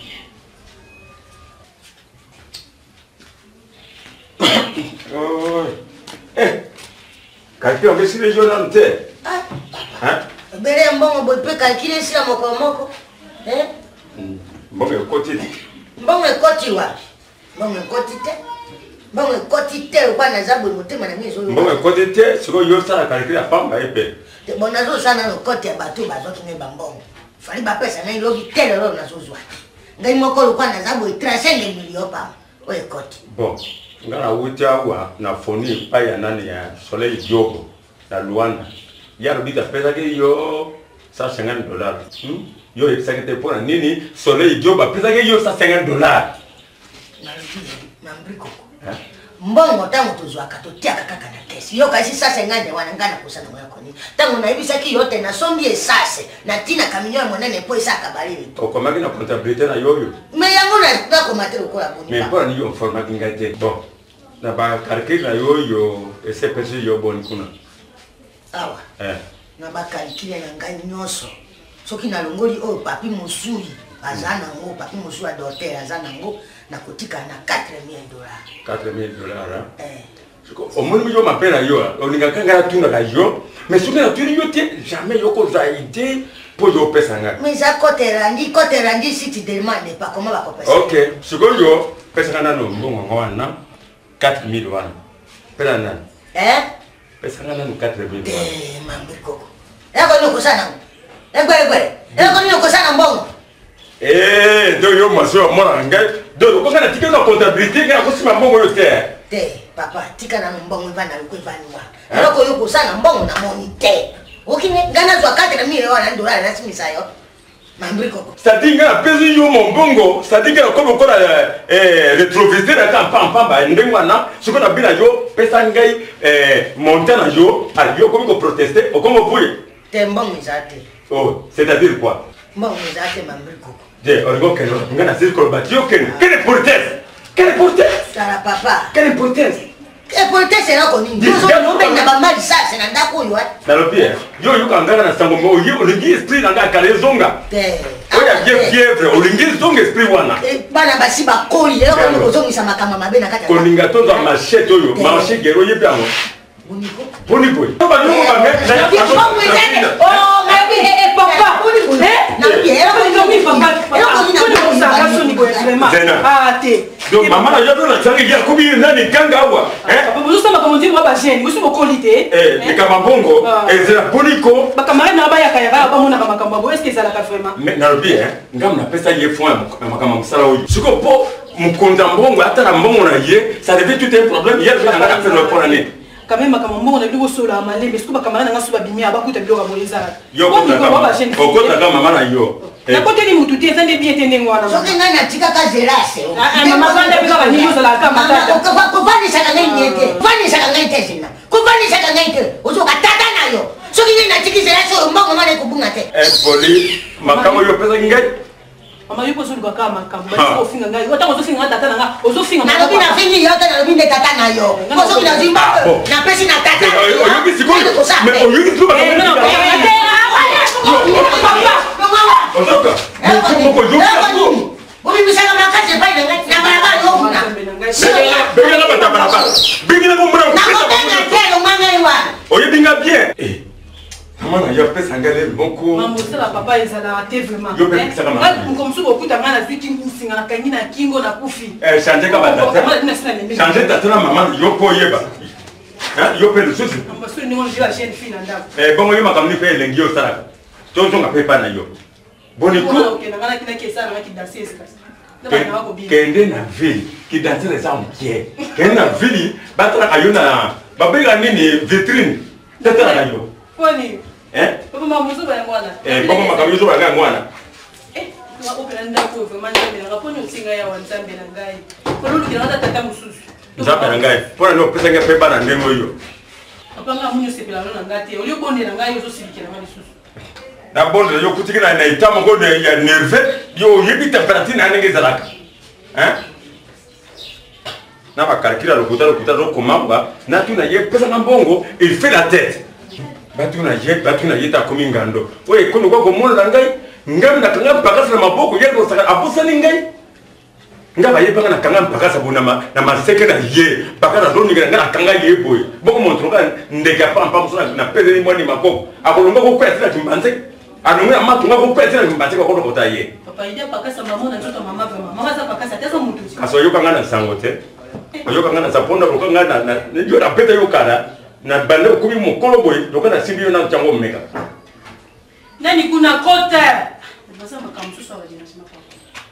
oh eh kalki on vesi les journaux te hein bele mbongo bo pe calculer si la moko moko eh mbongo koti mbongo koti wapi mbongo koti te mbongo koti te kwa na zabu motema na mizo mbongo koti te siko yo sala calculer pamba ebe te bonazo sana no koti ya batu bazo tunge bambongo fali ba pesa na ilogi tele ro na zozwa ngai moko kwa na zabu trente millions pa o koti bon ngara wuta wa na foni pa ya nani ya Soleil Diobo na Luanda ya rubita pesa ke yo cent cinquante dollars hmm? Yo exakete pona nini Soleil Diobo pesa ke yo cent cinquante dollars na mbiko mbongo tango tozwaka totiaka kaka na kesi yo kasi sasa ngande wana ngana kusana moya koni tango naibisaki yote na sombi esase na tina kaminyo monene po isaka balili okomaki na comptabilité na yoyo me yango na bako matero kola boni mais pour ni yo format ngate bon na ba calcul na yoyo ese pesi yo boni kuna awa eh na ba calcul na ngani nyoso soki na longoli o papi mosui azana ngo papi mosui a doter azana ngo na kotika na quatre mille dollars quatre mille dollars eh au moins yo m'appelle yo on nga kanga tuna ka yo mais soki na tuni yo te jamais yo ko zaide po yo pesa nga mais za kotera ndi kotera ndi si tu demandes pas comment va ko pesa OK siko yo pesa nga no mbongo ngwana quatre mille wana pesa na eh pesa nga no quatre mille eh mambe koko eko no kusana eko eko eko no kusana mbongo eh do yo maso mona ngai do ko kana tika na comptabilité nga ko sima mbongo yo te te papa tika na mbongo ivana ko ivani wa eko yo kusana mbongo na moni te okine ngana zwa quatre mille wana dollars na simisa yo mambe koko c'est-à-dire nga pesi yo mon bongo c'est-à-dire que comme ko la eh rétroviseur na kampa pamba ndengwana siko na bila yo pesa ngai eh montana yo a yo ko ko protester o comme puye te mbongo izate oh c'est-à-dire quoi mbongo izate mambe koko je on go keno ngana sisi ko batio keno quelle proteste quelle proteste sara papa quelle proteste e proteste na ko ni ndozo no be na ba mali sasa na ndako yo na lobie yo yo kangana na sango mo yo olingi esprit na nga kale zonga te oya bien fièvre olingi zonga esprit wana e bana basi ba koli e ko ko zongisa makama mabe na kata kolinga to za machette oyo marché gero yepe amo boniko boniko ba yo ba me oh ngabi e papa boniko eh na bien e ko ni papa e ko ni na saka soni ko vraiment ah te donc mama na yo na tsangi ya kubi nani kanga wa eh papa vous sama comme dire moi ba jeune vous mo qualité eh ni kama bongo et c'est la boniko ba kamara na ba ya kaya ba mona kama kamba bo est-ce que ça la ka vraiment mais na lobi hein ngam na pesa ye fond makama musala oyo siko po mukonda mbongo ata na mbongo na ye ça devait tout un problème hier je na ka faire le pour année quand même kama mbongo na bilo so la malembe siko ba kamara na ngaso ba bimi abakuta bilo ka boleza yo ko ba jeune ko ko ta mama na yo na kote ni mutu te sande bien tende ngwana soki ngani atika ka zerase ah mama banda bika ba niyo sala ka matata ko ko vani saka ngai nyete vani saka ngai tezina ko vani saka ngai te uzo ka tata nayo soki ngani atiki zerase mbongo mane ko bunga te eh poli makamo yo pesa ngai mama yuko sulu ka makamo ba ko finga ngai ota ko finga tata na nga ozo finga na lobi na fingi yote na lobi ne tata nayo ko soki na zimba na pesi na tata oyo ki siko mais oyo ki tuba Ozoka, mko mko jofu. Bobi bisanga makase pai na na barabara yo una. Bega na bata barabara. Bega na bombra. Na kotenga telo manga iwa. Oye binga bien. Eh. Mama na yo pesa ngale bonko. Mama sala papa ezala te vraiment. Yo pesa kama. Ngo msuko okuta ngana ziki ngusinga na kangina kingo na kufi. Eh changer ka bata. Changer ta tena mama yo ko yeba. Hein yo pe le souci. Mama sulu ni ngonji la jeune fille na ndako. Eh bongo yo makamni pe lengi yo sala. Tonzo nga pepa na yo. Boniko kende na ville qui danse les armes qui kende na ville battra ayuna babega nini vitrine tata na yo kwani eh papa mamuzo ba ngwana eh papa makamizo ba ngwana eh wa opera nda ko vraiment nda na ponyo singa ya wanzambe na ngai ko lulu kina tata mususu nzambe na ngai pona no pesa nga pepa na ndemo yo papa nga munyo sepela na ngati oli bonde na ngai yo silikira mali susu na bonde yo kutikina na itamo ko de ya nerveux yo yebi température na ndenge zalaka hein na ba calcula le kutalo kutalo komamba na tuna ye pesa na mbongo il fait la tête batuna ye batuna yeta komi ngando oye kono kwa komona na ngai ngam na kanga bakasa na maboko yeko saka abusani ngai ngaba ye banga na kanga bakasa bona ma na maseke na ye bakasa doni ngana na kanga ye boy boko montroka ndeka pampa musona na pele ni mwani makoko akolonga ko kwetela timbanze anonga matunga ko kwetela timbanze ko ko taye papa ide bakasa mama na njoto mama vraiment mama za bakasa tesa mutu kaso yo kanga na sango te yo kanga na saponda ko kanga na na yo na peta yo kara na bande ko bi mo kolo boy yo kana sibi yo na chango meka nani kuna kota basa makamsu sawa dina sima kwa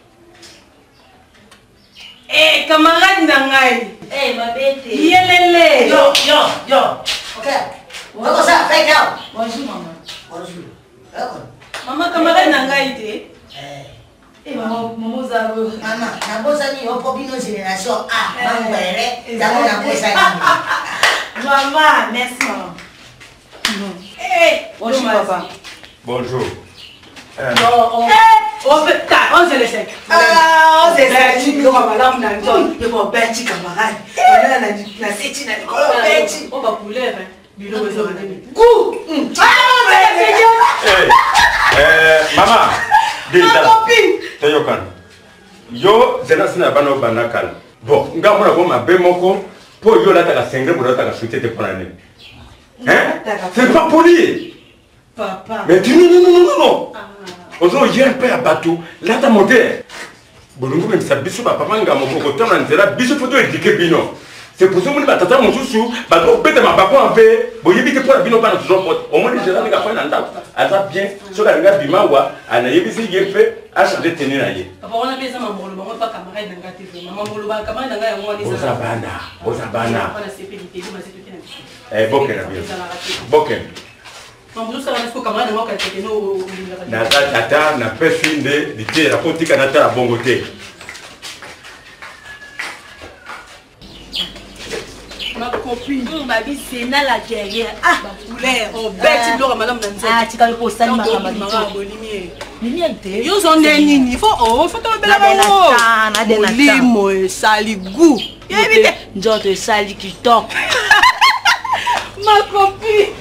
eh camarade na ngai eh mabete yelele yo yo yo okay wako sa fake out bonjour mama bonjour wako mama camarade na ngai te eh Eh maman, maman Zabo. Maman, nabosani yo copine génération A. Mangwere, Zabo nabosani. Maman, merci maman. Eh, bonjour papa. Bonjour. Non, on fait ta, on se le sait. Ah, on se le sait. On va là on a dit, il faut bêti camarade. On a la la séti na ko bêti. On va couler hein. Bilo besoin de. Coup. Ah, Eh, eh, maman. Déjà. Toyokan. Yo zena sina bana bana kala. Bon, ngamona ko mabe moko po yo la taka sengre mo la taka suite te prenane. Hein? C'est pas poli. Papa. Mais tu non non non non non. Ozo hier pe abatou, la ta monter. Bolungu même ça biso ba papa ngamo ko tona nzela biso photo édiquer bino. C'est pour ça que ba tata mo susu, ba ko bete ma bako en fait, bo yebi ke pour bino pas na toujours pote. Au moins déjà nga fa na ndako. Aza bien, so ka nga bimawa, ana yebi si ye fait, a changer tenir na ye. Papa on a besoin ma molo, ba pas camarade na ngati fe. Maman molo ba camarade nga yango ni ça. Bozabana, bozabana. On a C P D T, ma C P T na. Eh boken bien. Boken. Maman ça va est-ce que camarade nga ka te no na tata na pesi nde dite la politique na ta bongo te. Ma copine, ma vie c'est na la guerrière. Ah, couleur, oh bête blora madame Nanza. Ah, tu vas poster ma camarade. Lumière te. Yo son nini, faut oh, faut te bela bango. Na de na. Limo sali goût. Yebite, njoto sali kitoko. Ma copine.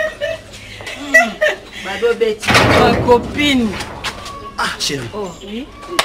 Bado bête. Ma copine. Ah, chérie. Oh, oui.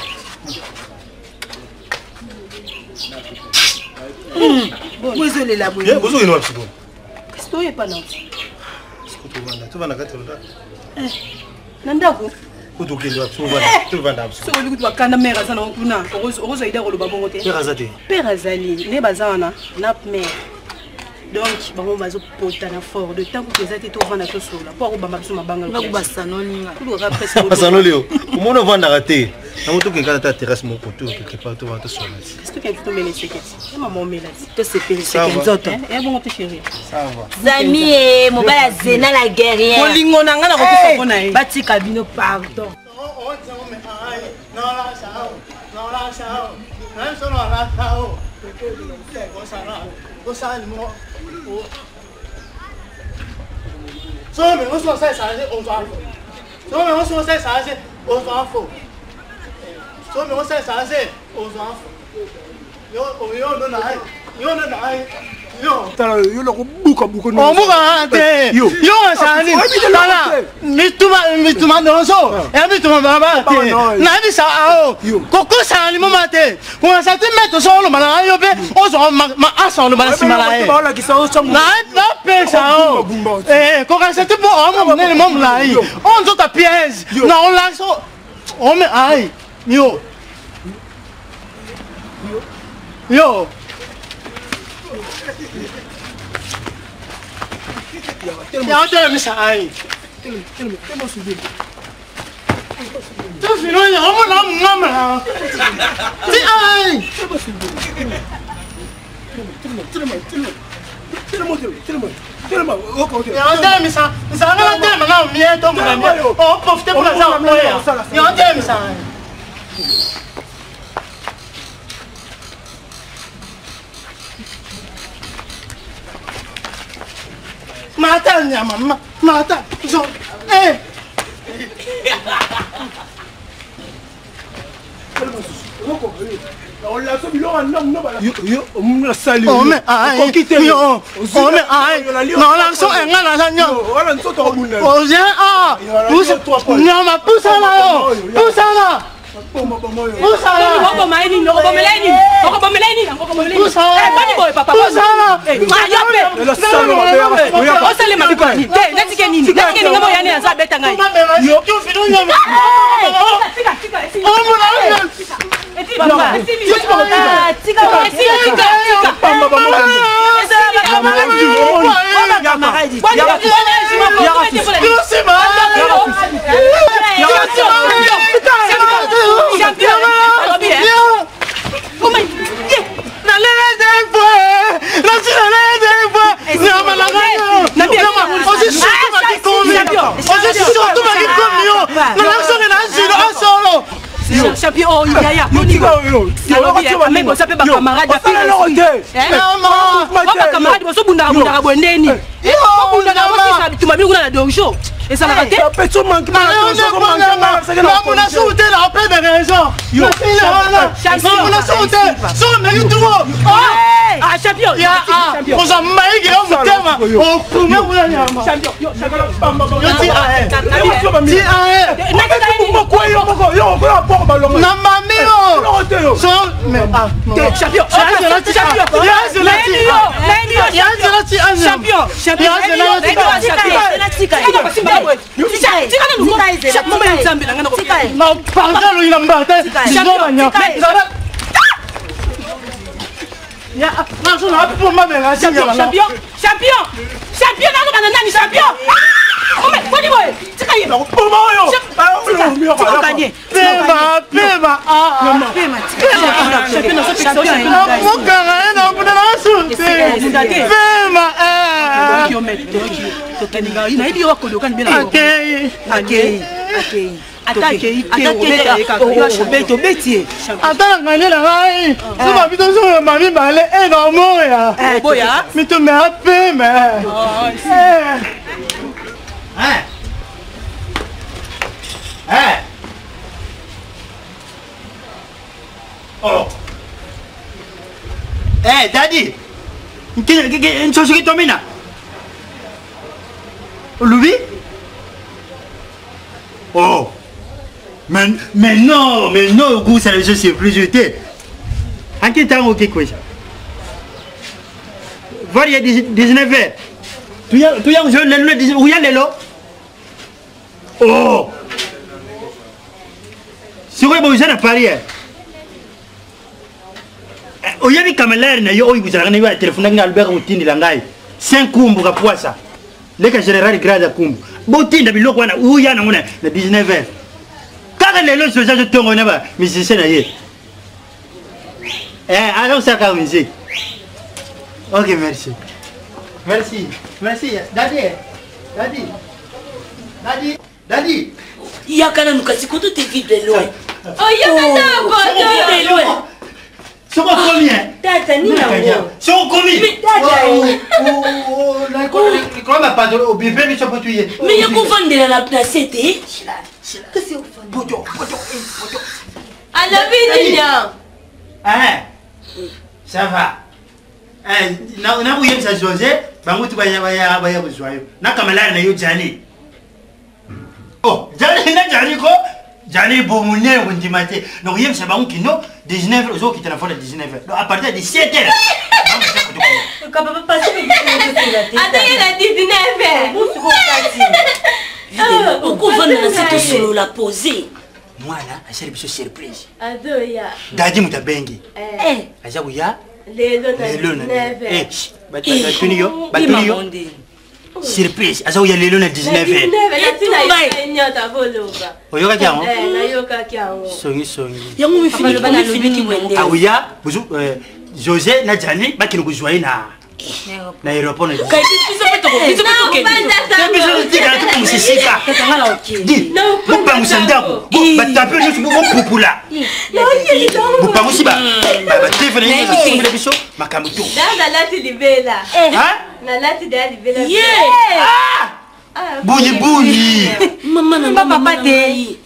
Vous allez la bouille. Vous allez la bouille. Qu'est-ce que tu pas non? Est-ce que tu vas là? Tu vas là quand tu vas là? Nandako. Tu vas là, tu vas là, tu vas là. So tu vas quand mère ça non kuna. Rose rose ida ko lo babongo te. Père Azali. Père Azali, ne bazana na mère. Donc bango bazo pota na fort de temps que ezati to vanda to sola. Pour ko bamba biso mabanga. Ba ba sanoli. Tu dois presque. Sanoli. Au moins on vanda raté. Na moto ke ngana ta terrasse mon poteau quelque part to vanda sola. Est-ce que tu as mes séquelles? Et maman met là. To se pele séquelles zoto. Et bon te chérie. Ça va. Zami e mobile zena la guerrière. Bolingo na ngana ko ko kona e. Bati kabino pardon. Oh, oh, mais aïe. Non là ça. Non là ça. Même son là ça. Go ça le mo. So mais on se ça on doit. So mais on se ça on doit faux. So mais on se ça on doit faux. Yo yo no na. Yo no na. Yo. Tala yo lo buka buka no. Oh buka te. Yo yo sani. Tala. Mituma mituma donso. E mituma baba te. Na bi sa ao. Koko sani mo mate. Ko sa te meto so lo mala yo be. O so ma ma aso lo mala simala e. Na na pe sa ao. Eh ko ka se te bo o mo ne mo mla yi. On zo ta pièce. Na on la so. O me ai. Yo. Yo. Ya te me sai. Tu fino ya mo na ngama. Ti ai. Ya te me sa. Sa na te me na mi to mo na. O profite pour la sa mo ya. Ya te me sa. Mata nya mama, mata. So, eh. Yo yo on sali. Oh mais ai. Yo. Oh mais ai. Non la so enga na sa nyo. Wala nsoto obunda. Oh ya ah. Pousse. Nyama pousse la yo. Pousse la. Pousse la. Ngoko maini, ngoko meleni. Ngoko meleni, ngoko meleni. Pousse la. Eh bani boy papa. Pousse la. Eh ma yope. La salo mabe. O sale ma biko ni. Te natike nini? Natike nini ngamo yani aza beta ngai. Yo. Tu fino nyama. Tika tika. Oh mo na. Eti papa. Tika tika. Tika tika. Pamba pamba. Esa ba camarade. Ba camarade. Ba camarade. Yo se ma. Yo champion. Oh my. Na le de fois. Na si na le de fois. Nyama la gayo. Na nyama. O se surtout ma ki komi. O se surtout ma ki komi. Na la so na silo asolo. champion oh yaya même ça peut ba camarade ba camarade boso bunda bunda bondeni bunda na bosi bituma bingu na dojo et ça la raté peto manque pas on a sauté la paix de raison yo on a sauté sur mérite tout ah champion champion on s'en maille qui on tema on premier on a champion yo champion yo ti ah ti ah na ko yo ko yo ko ko ballon na mamio so mais ah champion champion champion Oh. Eh, daddy. Une chose qui tombe là. Louis? Oh. Mais, mais non, mais non, au goût, ça ne c'est plus jeté. En quel temps, ok, quoi ça? Voilà, il y a dix-neuf heures. Tu y as un jeune, où il y a les lots? Oh. C'est vrai, bon, vous avez parlé. Oh, il y a des caméras, il y a des téléphones, il y a des téléphones, il y a des téléphones. cinq coups pour pouvoir ça. Les cas général grade à coups. Bon, il y a des gens où il y a des dix-neuf heures. Quand les gens se sont tombés, mais c'est ça. Eh, alors ça a musique. Ok, merci. Merci. Merci. Daddy. Daddy. Daddy. Daddy. Il y a quand même que quand tu vis de loin. Oh, il y a quand même de loin. C'est quoi combien? Tata, ni là. C'est combien? Mais tata. Oh, oh, la quoi m'a pas au bébé mais ça peut tuer. Mais il y a qu'on vend de la place c'était. Qu'est-ce que c'est au fond? Bojo, bojo, bojo. À la vie ah, ça va. Eh, na na buye ça José, bangu tu baya baya baya buzwayo. Na kamala na yo jani. Oh, jani na jani ko? Jani bomune ondimate. No yem ça bangu kino dix-neuf heures qui téléphone à dix-neuf heures. Donc à partir de dix-sept heures. Quand papa passe le attends, il a dix-neuf heures. Pourquoi vous venez cette solo la poser? Moi là, c'est une surprise. Adoya. Dadi mutabengi. Eh. Azabuya. Lelo na dix-neuf heures. Eh, batuniyo, batuniyo. Surprise. Azabuya lelo na dix-neuf heures. Oyoka kyango? Eh, nayoka kyango. Songi songi. Yango mifini ko mifini ki wende. Abuya, buzu José na Jani bakino kuzwayi na na aéroport na. Kai tisi peto ko, tisi peto ke. Biso tika tu musisika. Di. Bupa musandako. Batape juste bo popula. Bupa musiba. Ba téléphone ni musibule biso makambo tu. Dada lati libela. Hein? Na lati dada libela. Yeah. Ah! Buni buni. Mama na papa te.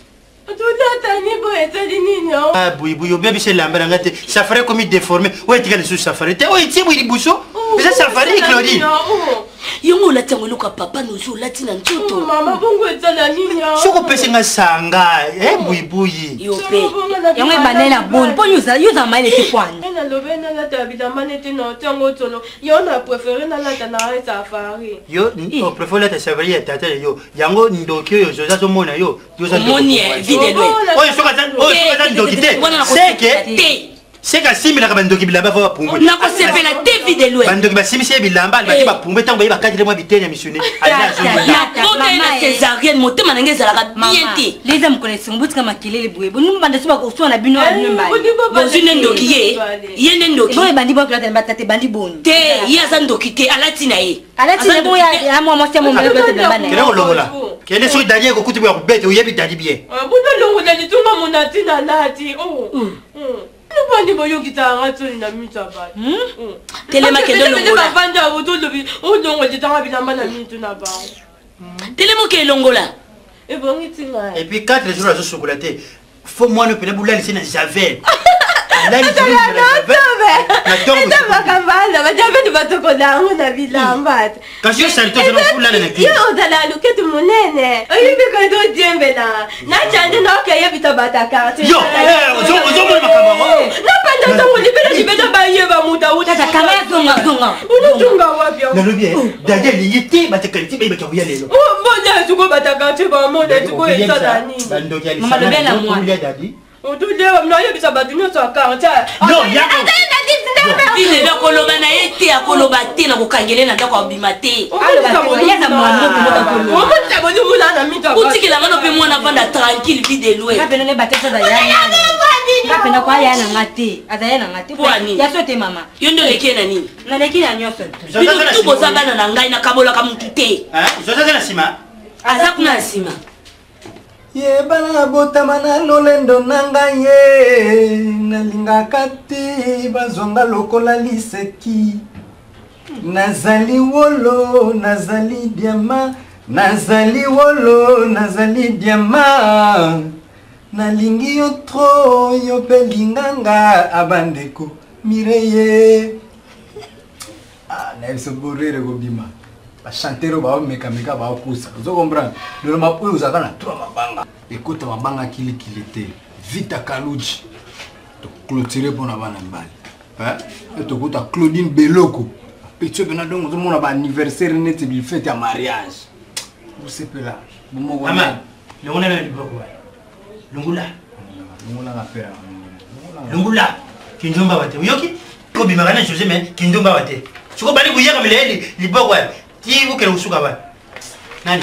Ah, oui, oui, bien, c'est l'ambra. Ça ferait comme il déformé. Ouais, tu as les sous safari. Ouais, tu sais, oui, bouchon. Mais ça, safari, Claudie. Yongo la tango loka papa no zo lati na ntoto. Mama bongo etala nini ya? Soko pese nga sanga, eh buyi buyi. Yo pe. Yongo banana bon, po yuza yuza maile te kwana. Na lobe na la tabida manete no tango tolo. Yo na préféré na la na safari. Yo, o préféré la safari ya tata yo. Yango ndoki yo zo zo mona yo. Yo za moni vide lo. Oyo soka tan, oyo soka tan ndoki te. Seke. C'est que si milaka bandoki bilamba va pumba. Na ko sepela te vide lo. Bandoki ba simisi bilamba ba ba pumba tango ba quatre mois bitenya missionné. Ala zo. Na ko na césarienne motema na ngeza la bien te. Les hommes connaissent mbuti kama kelele bwe. Bonu banda soba ko na bino na bino mbali. Bozune ndoki ye. Ye ne ndoki. Bo bandi bo klata mbata te bandi bon. Te, ya za ndoki te alati na ye. Alati na bo ya ya mo mo se mo mbele te mbana. Kena ko longola. Kende so Dadi ko kuti ba bête oyebi Dadi bien. Ah buto longo Dadi tunga monati na nati. Oh. No bandi boyo kitanga tsoni na mita ba. Hmm? Telema kendo longo. Ba vanda buto lobi. O longo kitanga bilamba na mitu na ba. Telemo ke longola. Et bon itinga. Et puis quatre jours à chocolaté. Faut moi ne peut boula laisser na javel. Là il dit na bakambala bajabe ni batoko na ngona bilamba. Quand je suis to na fula na ki. Yo dala luketu munene. Oyibe ko do diembela. Na chande na ke yebita bataka. Yo, eh, ozo ozo mo makamba. Na panda to libera jibeta ba yeba muda uta kama zonga zonga. Uno tunga wapi? Na lobi Dadi li yiti bataka ti ba ka buya lelo. Oh, mbona tuko bataka te ba mona tuko etsana nini? Bando kia li. Mama lobi na mwa. Dadi. Otulewa mna yebisa batunyo so akanta. Non, ya. Ile na koloba na ete akoloba te na kokangele na ndako abima te. Yaza mwana mwana kolo. Omo tabodi mula na mita. Utikela ngano pe mwana vanda tranquille vie de loin. Kapena ne batesa za yana. Kapena kwa yana ngati. Aza yana ngati. Kwani? Ya sote mama. Yo ndo leki na nini? Na leki na nyoso. Bino tu bozabana na ngai na kabola ka mutu te. Hein? Zoza na sima. Aza kuna sima. Yebala botama na lolendo nanga ye nalingaka te bazonga lokola liseki nazali wolo nazali diama nazali wolo nazali diama nalingi yo tro yo pe linganga abandeko mireye ah na eso borere go bima ba chantero ba meka meka ba kusa vous comprenez le mapo vous avez na trois mabanga écoute mabanga kili kilité vita kaluji to clôturer pour na bana mbali hein et to kuta Claudine Beloko petit bena donc mon ba anniversaire net bi fête ya mariage vous c'est là bon mo Mama le on a le boko lungula lungula na pera lungula kinjomba bate uyoki ko bi magana chose mais kinjomba bate siko bali kuyaka mileli liboko ti vous que usuka ba nani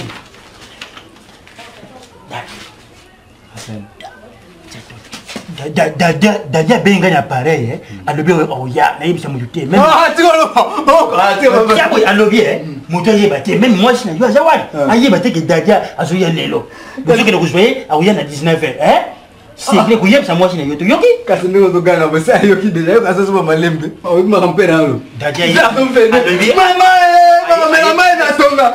da da da da da benga na pareil eh alobi o ya na yebisa muté même ah tu vois oh ah tu vois ya boy alobi eh muté yeba te même moi sina yo zawadi ayeba te que dadia azoya lelo parce que le kuzwe awya na dix-neuf heures eh c'est que ku yebisa moi sina yo to yoki kasi ndo to gana ba sa yoki de yo kasi so malembe o ma kampera lo dadia yeba alobi mama mama mama na tonga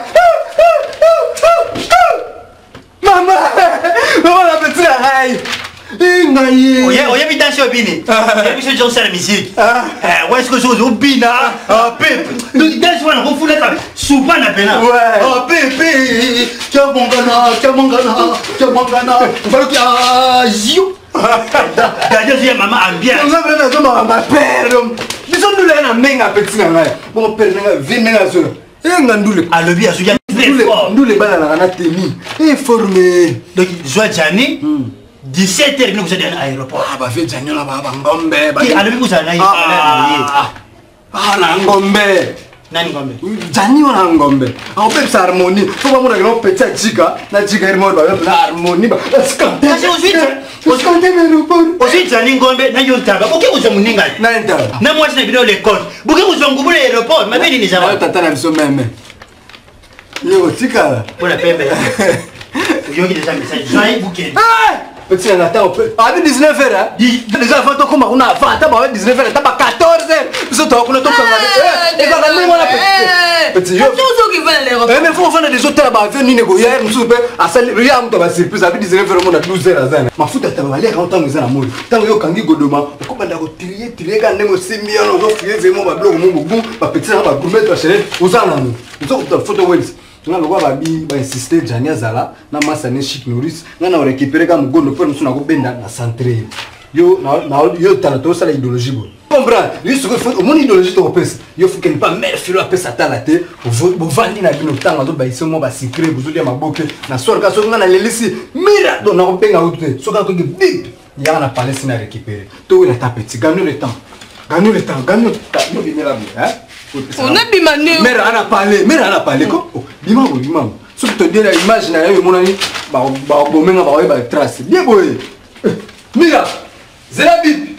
mama mama la petite aïe ingaye oye oye bi danser bini et puis je joue la musique eh ouais est-ce que je joue bina ah pepe donc danser on on fout là souvent na pena oh pepe tu mon gana tu mon gana tu mon gana faut que yo dadia c'est maman ambiance on va venir dans ma père ils sont nous là na menga petit na mon père na vient na zo et ngandule alobi azuya ndule bana na na temi informé donc joie Jani dix-sept heures nous allons à l'aéroport ah bah fait Jani là ba ngombe ba alobi vous allez ah ah na ngombe nani ngombe Jani wana ngombe au pe sa harmonie faut pas mona que petit chica na chica irmo ba na harmonie ba skante kasi uswitch skante l'aéroport uswitch Jani ngombe na yontaba oke uzo muninga na ntaba na moi na bino l'école buke uzo ngubule l'aéroport mabeni ni zawa tata na biso meme yo tika pour la pembe yo qui déjà message Jean Bouquet petit na ta à dix-neuf heures hein déjà avant to koma una avant ta ba dix-neuf heures ta ba quatorze heures biso to kuna to kanga eh ba kana mona petit petit yo tout qui va l'aéroport mais faut faire des hôtels ba venir nego hier musu pe asali ria mto ba surprise à dix-neuf heures mona douze heures azana mafuta ta ba leka ntango zana moli tango yo kangi godoma ko banda ko trier trier ka ndemo simbiano zo fieze mo ba blog mo bu ba petit na ba gourmet ba chere uzana no zo ko photo wells tuna lokwa babi ba insister Jani azala na masa ne chic nourrice na na récupérer ka mugondo pe musuna ko benda na centre yo na na yo tala to sala idéologie bo comprendre yo ce que faut mon idéologie to pesa yo faut qu'elle pas mère filo pesa tala te bo vandi na bino tanga to ba iso mo ba secret bo zolia maboke na sor ka so ngana lelisi mira do na ko benga utte so ka ko bip ya na palais na récupérer to na ta petit gagne le temps gagne le temps gagne le temps no binela bo hein on a bimane mère ana parlé mère ana parlé ko bima ko bima so to dire la image na yo monani ba ba bomenga ba ba trace bien boy mira zela bip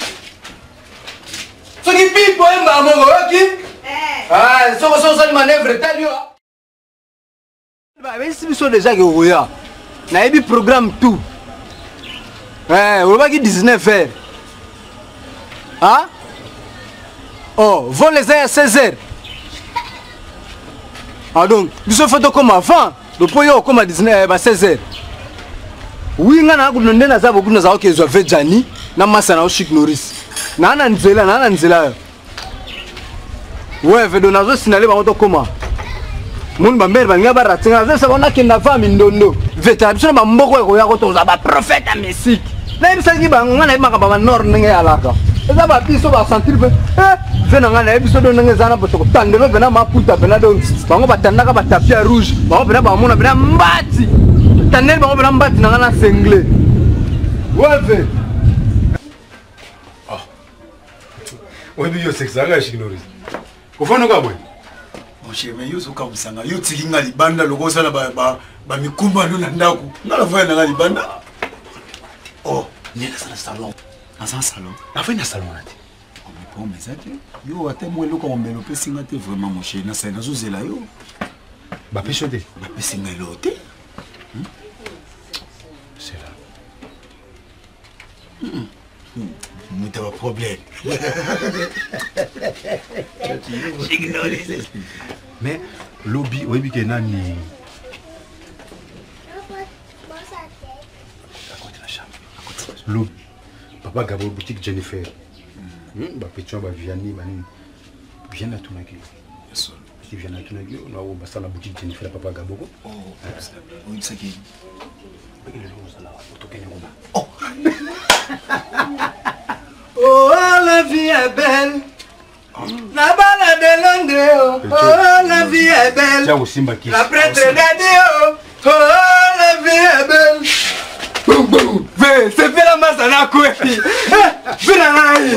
so ki bip boy ba mo ko ki eh ah so so so manœuvre talio Si vous déjà que vous avez un programme tout. Vous avez dix-neuf heures. Hein? Oh, vous les avez à seize heures. Ah donc, vous faites comme avant. Le point est comme à dix-neuf heures, seize heures. Oui, on a beaucoup de gens qui ont fait Jani, na massa na Chic Norris. Na na nzela, na na nzela. Ouais, vedo na zo sinale ba moto koma. Mun ba mer ba nga ba ratinga, za sabona ke na fami ndondo. Veta biso ba mboko ko ya ko to za ba prophète mesik. Na bisa ngi ba ngana ba ba nord nge alaka. Eza ba biso ba sentir be. Eh, vena ngana biso do nge zana poto ko tandelo vena maputa vena do. Ba ngo ba tandaka ba tapia rouge. Ba ngo vena ba mona vena mbati. Tanel ba ngo vena mbati na ngana sengle. Ouais. Ah. On dit yo sexanga Chic-Norris. Kofano ka boy. Mon cher, mais yo soka musanga. Yo tikinga libanda loko sala ba ba ba mikumba no ndako. Ngala voya na libanda. Oh, ni na sala salon. Na sala salon. Na fa na salon ati. Oh mais pour mes amis. Yo ate mo loko on melo pe singa te vraiment mon cher. Na sa na zo zela yo. Ba pe chote. Ba pe singa lo te. C'est là. Nous avons un problème. Mais lobby, oui, que nani. Lobby. Papa Gabo boutique Jennifer. Bah petit bah Vianney, bah Vianney tout nagi. Si Vianney tout nagi, on a au bassin la boutique Jennifer Papa Gabo. Oh, oui c'est qui. Oh. Oh, la vie est belle. La balade est longue. Oh, la vie est belle. La prêtre l'a dit. Oh, la vie est belle. Boum, boum. C'est fait la masse à la couette. Fais la raille.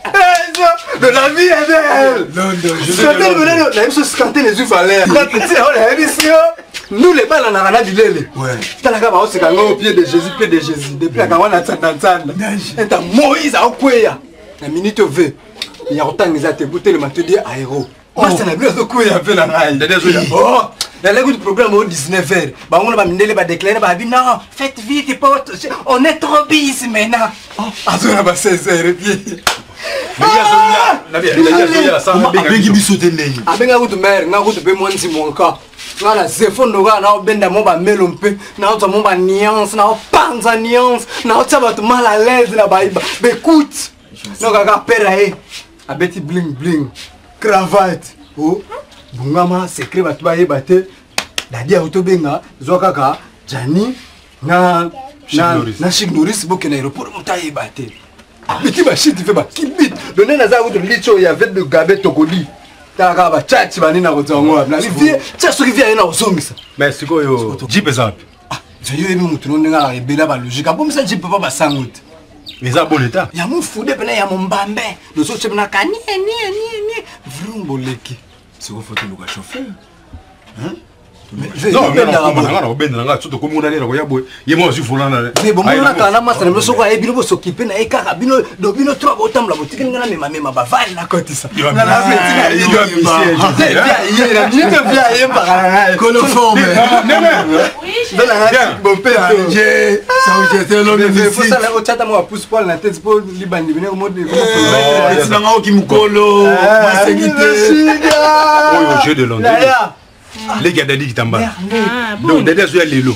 De la vie est belle. Non, non, je vais te la même chose quand les yeux fallait. Quand tu sais, on est ici. Nous les balles en arana du lait. Ouais. T'as la gamme c'est quand au pied de Jésus, pied de Jésus. Depuis la gamme on a tsanda tsanda. T'as Moïse à Okweya. La minute V. Il y a autant ils a te bouté le matin dit aéro. Oh, ça n'a plus de Okweya fait la raille. Oh, dans le programme au dix-neuf heures. Bah on va m'aider ba déclarer ba dit non, faites vite potes. On est trop bis maintenant. Oh, à ce là ba seize heures et puis. Mais il y a ça, la bien, il y a ça, ça bien biso tenei. Abenga ku mer, nga ku be mwanzi monka. Ngala zefondo ga na obenda mo ba melompe, na otsa mo ba nuance, na opanza nuance, na otsa ba to mal à l'aise na ba ba écoute. No ga ga pera e. Abeti bling bling. Cravate. Oh, bungama secret ba to ba yeba te. Dadi a otobenga zokaka Jani na na na Chic-Norris boke na aéroport mutayeba te. Petit machine tu fais ma kibit. Donner na za wuto licho ya vet de gabe tokoli. Taka ba chat bani na kotsangwa. Na livie, tsa soki via na osomisa. Mais siko yo Jeep ezap. Ah, je yo emi mutu nonga ebela ba logique. Abom sa Jeep papa ba sangote. Mais ça bon état. Ya mu fude pena ya mombambe. No so chebna kani ni ni ni. Vrumbo leki. Siko photo luka chauffeur. Hein? Non, mais non, on a on ben nga tout comme on a là boy. Ye moi aussi folana. Mais bon on a kana masa na so ko e bino bo s'occuper na e kaka bino do bino trois botam la boutique ngana mema mema ba vale na côté ça. Na la petite il doit pisser. C'est bien, il est là, il te bien il par coloforme. Non non. Oui, dans la bon père. J'ai ça où j'étais l'homme de faut ça là au chat moi pousse poil na tête pour libandi venir au mode de c'est là qui me colo. Ma sécurité. Oh, jeu de Londres. Les gars d'Adi qui t'embarquent. Donc, derrière, je suis à l'élo.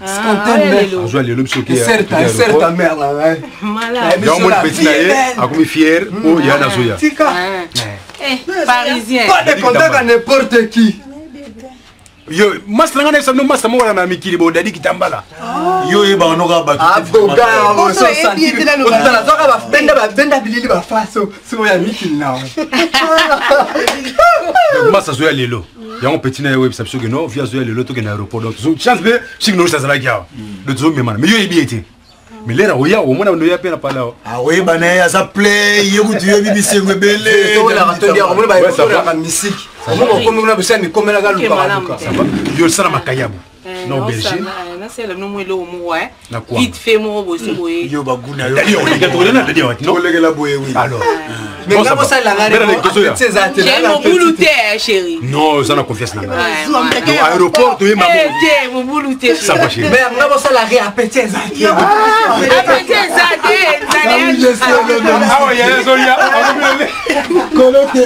Je suis à l'élo, je suis à l'élo. C'est ta mère là. Il y a un monde petit là, à comme fier, oh, il y a un azoya. Eh, parisien. Pas de contact à n'importe qui. Yo, mas la ngana samno mas mo na mikili bo dadi kitambala. Yo e ba onoka ba. Aboga o so santi. O tala zoka ba benda ba benda bilili ba faso. So ya mikili na. Mas azoya lelo. Ya on petit na web sapso que non, via azoya lelo to que na aéroport donc chance be Chic-Norris ça la kia. Le zo me man. Mais yo e biete. Mais là oya o mona ndo ya pena pala. Ah oui ba na ya sa play, yo ku tuyo bibi sengwe bele. To la ratondia o mona ba ko la musique. Comment on comme on a besoin de comme la galu par yo sala makayabu na aubergine nasala nomwelo mowa na quoi vite fait mo bosi boye yo baguna yo d'ailleurs on est tourné na d'ailleurs non le la boye oui alors mais ngabo ça la ngare c'est ça c'est mon boulouté chérie non ça na confiance na au aéroport tu es maman eh mon boulouté ça va chérie mais ngabo ça la réappétit ça appétit ça ah ouais ya Zolia coloté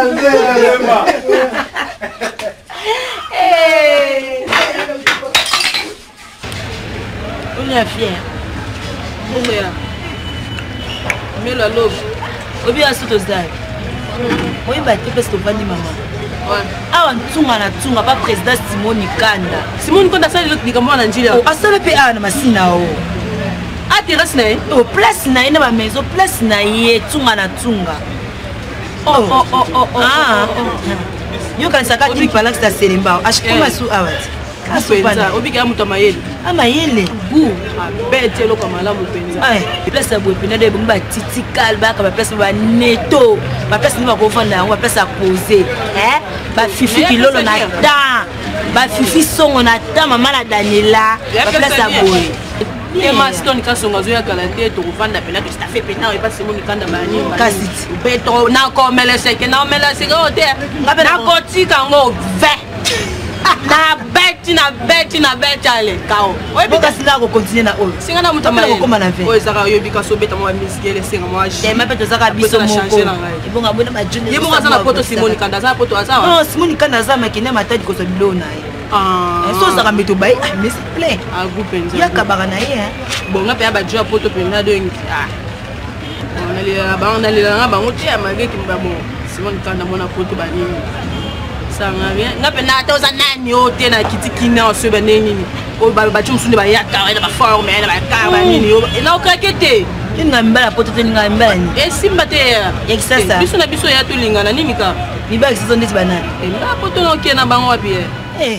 on est fier on est mais la lobe obi asuto zai moi ba te parce que vandi mama ouais awa ntunga na ntunga pa président Simoni Kanda Simoni Kanda ça le likambo na njila o asala pe ana masina o a terrasse na o place na ina ba maison place na ye ntunga na ntunga oh oh oh oh ah yo kan saka ti palax da Selemba ashikuma su awati Penza, obi ka muto mayele. Ama yele. Bu, bete lo kama la mu penza. Ai, place bo pena de bomba titi kalba ka ba place ba neto. Ba place ni ba ko fanda, ba place a poser. Eh? Ba fifi kilolo na ta. Ba fifi songo na ta mama la Daniela. Ba place a boy. Et ma stone ka songo zo ya kalante to ko fanda pena to sta fait pena e pas Simoni Kanda ba ni. Kasiti. Beto na ko mele seke na mele seke o te. Na ko tika ngo ve. Na beti na beti na beti ale kao. Oye bika singa ko continuer na oyo. Singa na mutama ko koma na ve. Oye saka yo bika so beta mo misigele singa mo aji. Eh mapeto saka biso moko. Ibonga bona ma junior. Yebo ngasa na poto Simoni Kanda za poto azawa. Non, Simoni Kanda za makine matadi ko so bilona. Ah. So saka meto bai, ah mais s'il plaît. Ah groupe Ya kabara na ye hein. Bon ngape aba jua poto pena de ngi. Ah. On ali ba on ali na ba ngoti ya mageki mbabo. Simoni Kanda mona poto ba nini. Sangare ngape na toza nani ote na kitikina osebe nini o ba ba chumsunde ba yaka ina ba forme ina ba ka ba nini ina okakete ina mbala poto te nga mbala ni e simba te ya kisasa biso na biso ya tulingana nini ka ni ba kisazo ndeti banana e na poto no kena bango wapi eh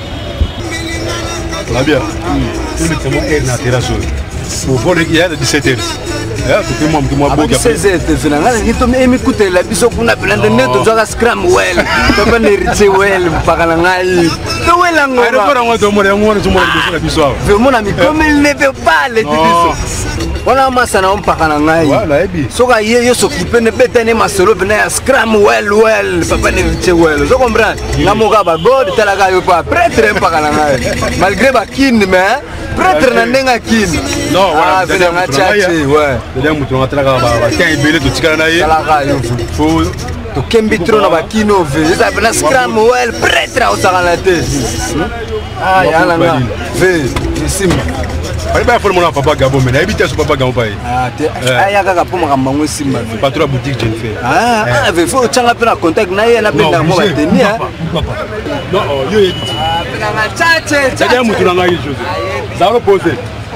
la bien tu me temo er na terrasse au bord il y a dix-sept heures eh tout le monde qui m'a beaucoup seize heures finanga ngi to me écouter la biso kuna blende neto zoka scram well to ba ne ritse well pakala ngai to wela ngo ai repora ngo to mo le ngo to mo le biso biso ve mona mi comme il ne veut pas le biso wana masana on pakala ngai voilà ebi soka ye yo s'occuper ne betene masolo bena scram well well papa ne ritse well zo comprendre na moka ba god talaga yo pa prêtre pakala ngai malgré ba kin mais prêtre na ndenga kin non voilà c'est un tchatché ouais c'est mutu ngataka ba ba tin ibele to tikala na ye talaga yo faut to kembi tro na ba kino ve ça bena scram well prêtre au sakala te ah yana nga ve simba ali ba forme na papa Gabo mais na habite so papa Gabo pai ah te aya kaka poma kamango simba patron boutique Jennifer ah ah ve faut changa pe na contact na ye na benda mo ba teni ah non yo ye ah pe na chache chache ya mutu na ngai José ça va poser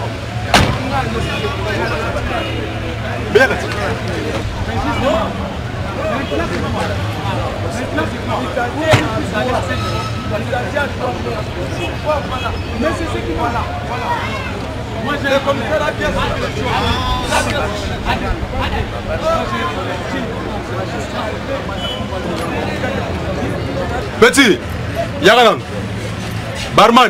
bien mais c'est ce qui voilà voilà moi j'ai comme ça la pièce petit yagalan barman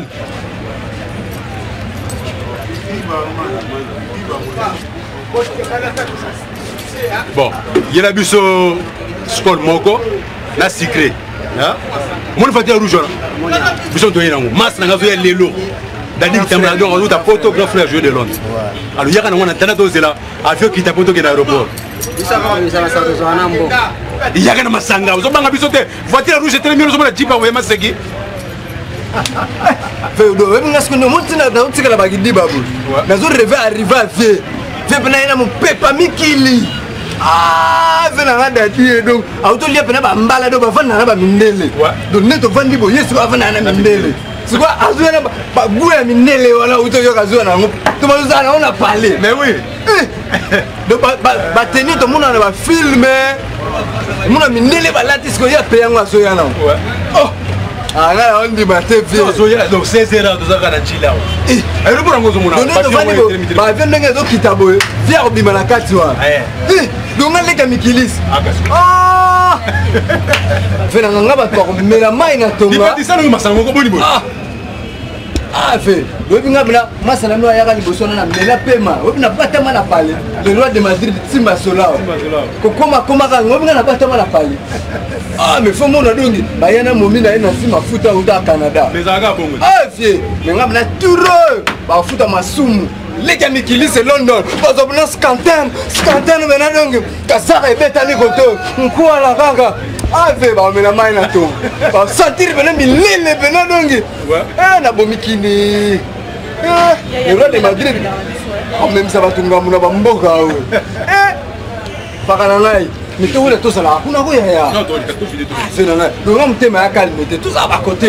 bon yela biso sport moko na secret hein mon fati rouge là biso to yena ngo mas na ngazo ya lelo dadi kitamla donc on ta photo grand frère jouer de Londres alors yaka na ngona tana to zela avion kita photo ke na aéroport bisa ka bisa ka sa to ana mbo yaka na masanga zo banga biso te voiture rouge très bien zo na jipa we masegi Feudo, wewe ngasiko no mutina na utikala bagidi babu. Nazo rêver arriver à vie. Ve pena ina mu pepa mikili. Ah, ve na ngada tie donc auto lia pena ba mbala do ba vana na ba mindele. Do neto vandi bo yesu ba vana na mindele. Sikwa azuya na ba buya mindele wala uto yo kazuya na ngo. To ba zana on a parlé. Mais oui. Do ba ba tenir to mona na ba filmer. Mona mindele ba latisko ya pe yango azoya na. Oh. Ah là on dit bah t'es vieux. Donc seize heures de zaka na chila. Eh, ayo pour ngozo mona. Donc neto vandi bo ba vendo nge zo kitabo. Via obima na kati wa. Eh. Donc ngale ka mikilis. Ah. Fena ngaba to mela mai na tonga. Di ça no masanga ko boni bo. Ah. Ah, fait. Oui, bien, moi, c'est la noix, il y a des bosons, mais la paiement. Oui, n'a pas tellement à parler. Le roi de Madrid, Simba Sola. Comment, comment, on n'a pas tellement à parler. Ah, mais faut mon adongi. Bah, il y a un moment, il y a un Simba foot au Canada. Mais ça va bon. Ah, fait. Mais on a tout le. Bah, foot à ma soum. Les gars, Mikili, c'est London. Parce qu'on a Scantan. Scantan, mais on a Kassara et Betani Koto. On court à la ganga. Ah, fait, bah, on met la main à tout. Bah, sentir, mais on est les Benadongi. Ah, on a Bomikini. Le roi de Madrid. Oh, même ça va tout le monde a Mboka. Eh, Parananaï. Mais tu vois, tout ça là. On a vu, ya. Non, tu as tout fini. C'est non, le roi me t'aime à calme. Tout ça va à côté.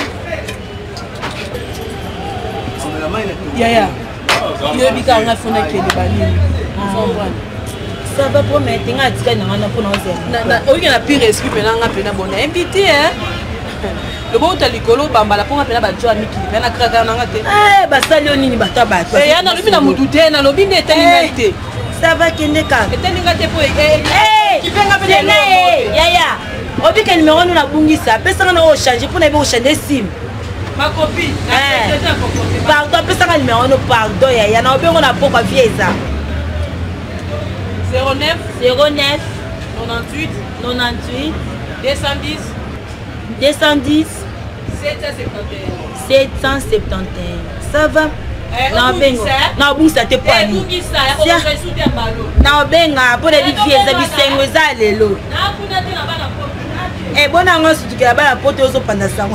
Yaya. Yo bika nga fona kele banini. Ça va pour mettre nga tika na na pour na na oyi na pire esprit pena nga pena bona invité hein. Le bon ta likolo bambala pour nga pena ba joa miki pena kraka na nga te. Eh ba salio nini bata ba. Eh ya na lobi na mutu te na lobi ne te ngate. Ça va kende ka. Te ngate po eh. Eh, kipenga pena yaya. Obi ke numéro nous na bungisa. Pesa nga na o changer pour na be o changer sim. Ma copine, pardon, peux ça numéro no pardon ya ya na obengo na poko vieza. zéro neuf zéro neuf quatre-vingt-huit quatre-vingt-huit deux cent dix deux cent dix sept cent soixante et un sept cent soixante et un. Ça va? Na bengo. Na bungisa te pa ni. Na benga pour les vieza bisengo za lelo. Na kuna te na bana poto. Eh bona ngosu tukela bana poto ozo panda sango.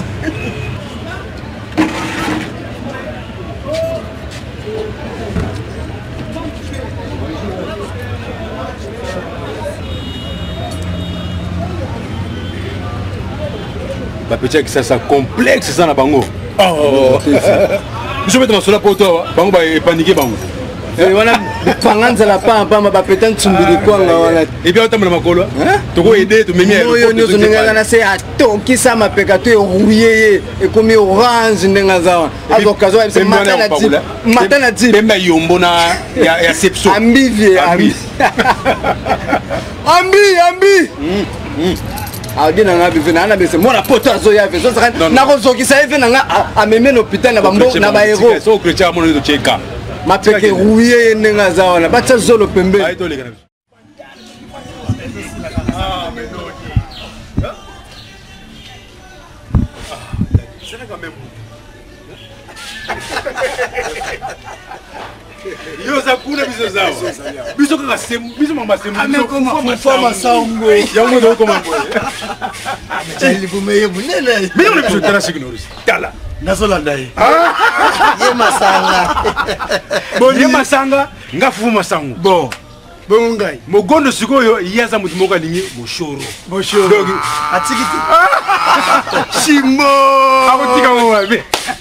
Bah petit que ça ça complexe ça na bango. Oh. Je vais te montrer pour toi. Bango ba paniquer bango. Eh wana panganza la pa pa ba petan tsumbiri kwanga wana. Et bien on makolo. Hein? To ko aider to memi. Yo nyozo ninga na se atoki sa mapeka to rouillé et comme orange ninga za. Azo kazo ya matana ti. Matana ti. Bemba yombo na ya ya sepso. Ambi vie ambi. Ambi ambi. Mm. Audi na nga bive na na bese mona poto azo ya ve so saka na ko zoki sa eve na nga ameme no hôpital na bambo na ba héros so chrétien mono to cheka mapeke rouillé nenga za wana ba tsa zolo pembe ai to le kana ah mais non hein c'est quand même yo za kuna biso zao biso kaka semu biso mama semu biso fama sango yango ndo koma boye chali bumeye munene mais on est biso tala signoris tala nazola ndai ye masanga bon ye masanga ngafu masango bon bon ngai mogondo sikoyo yaza mutu moka lingi moshoro moshoro donc atikiti shimo akotika mo wabe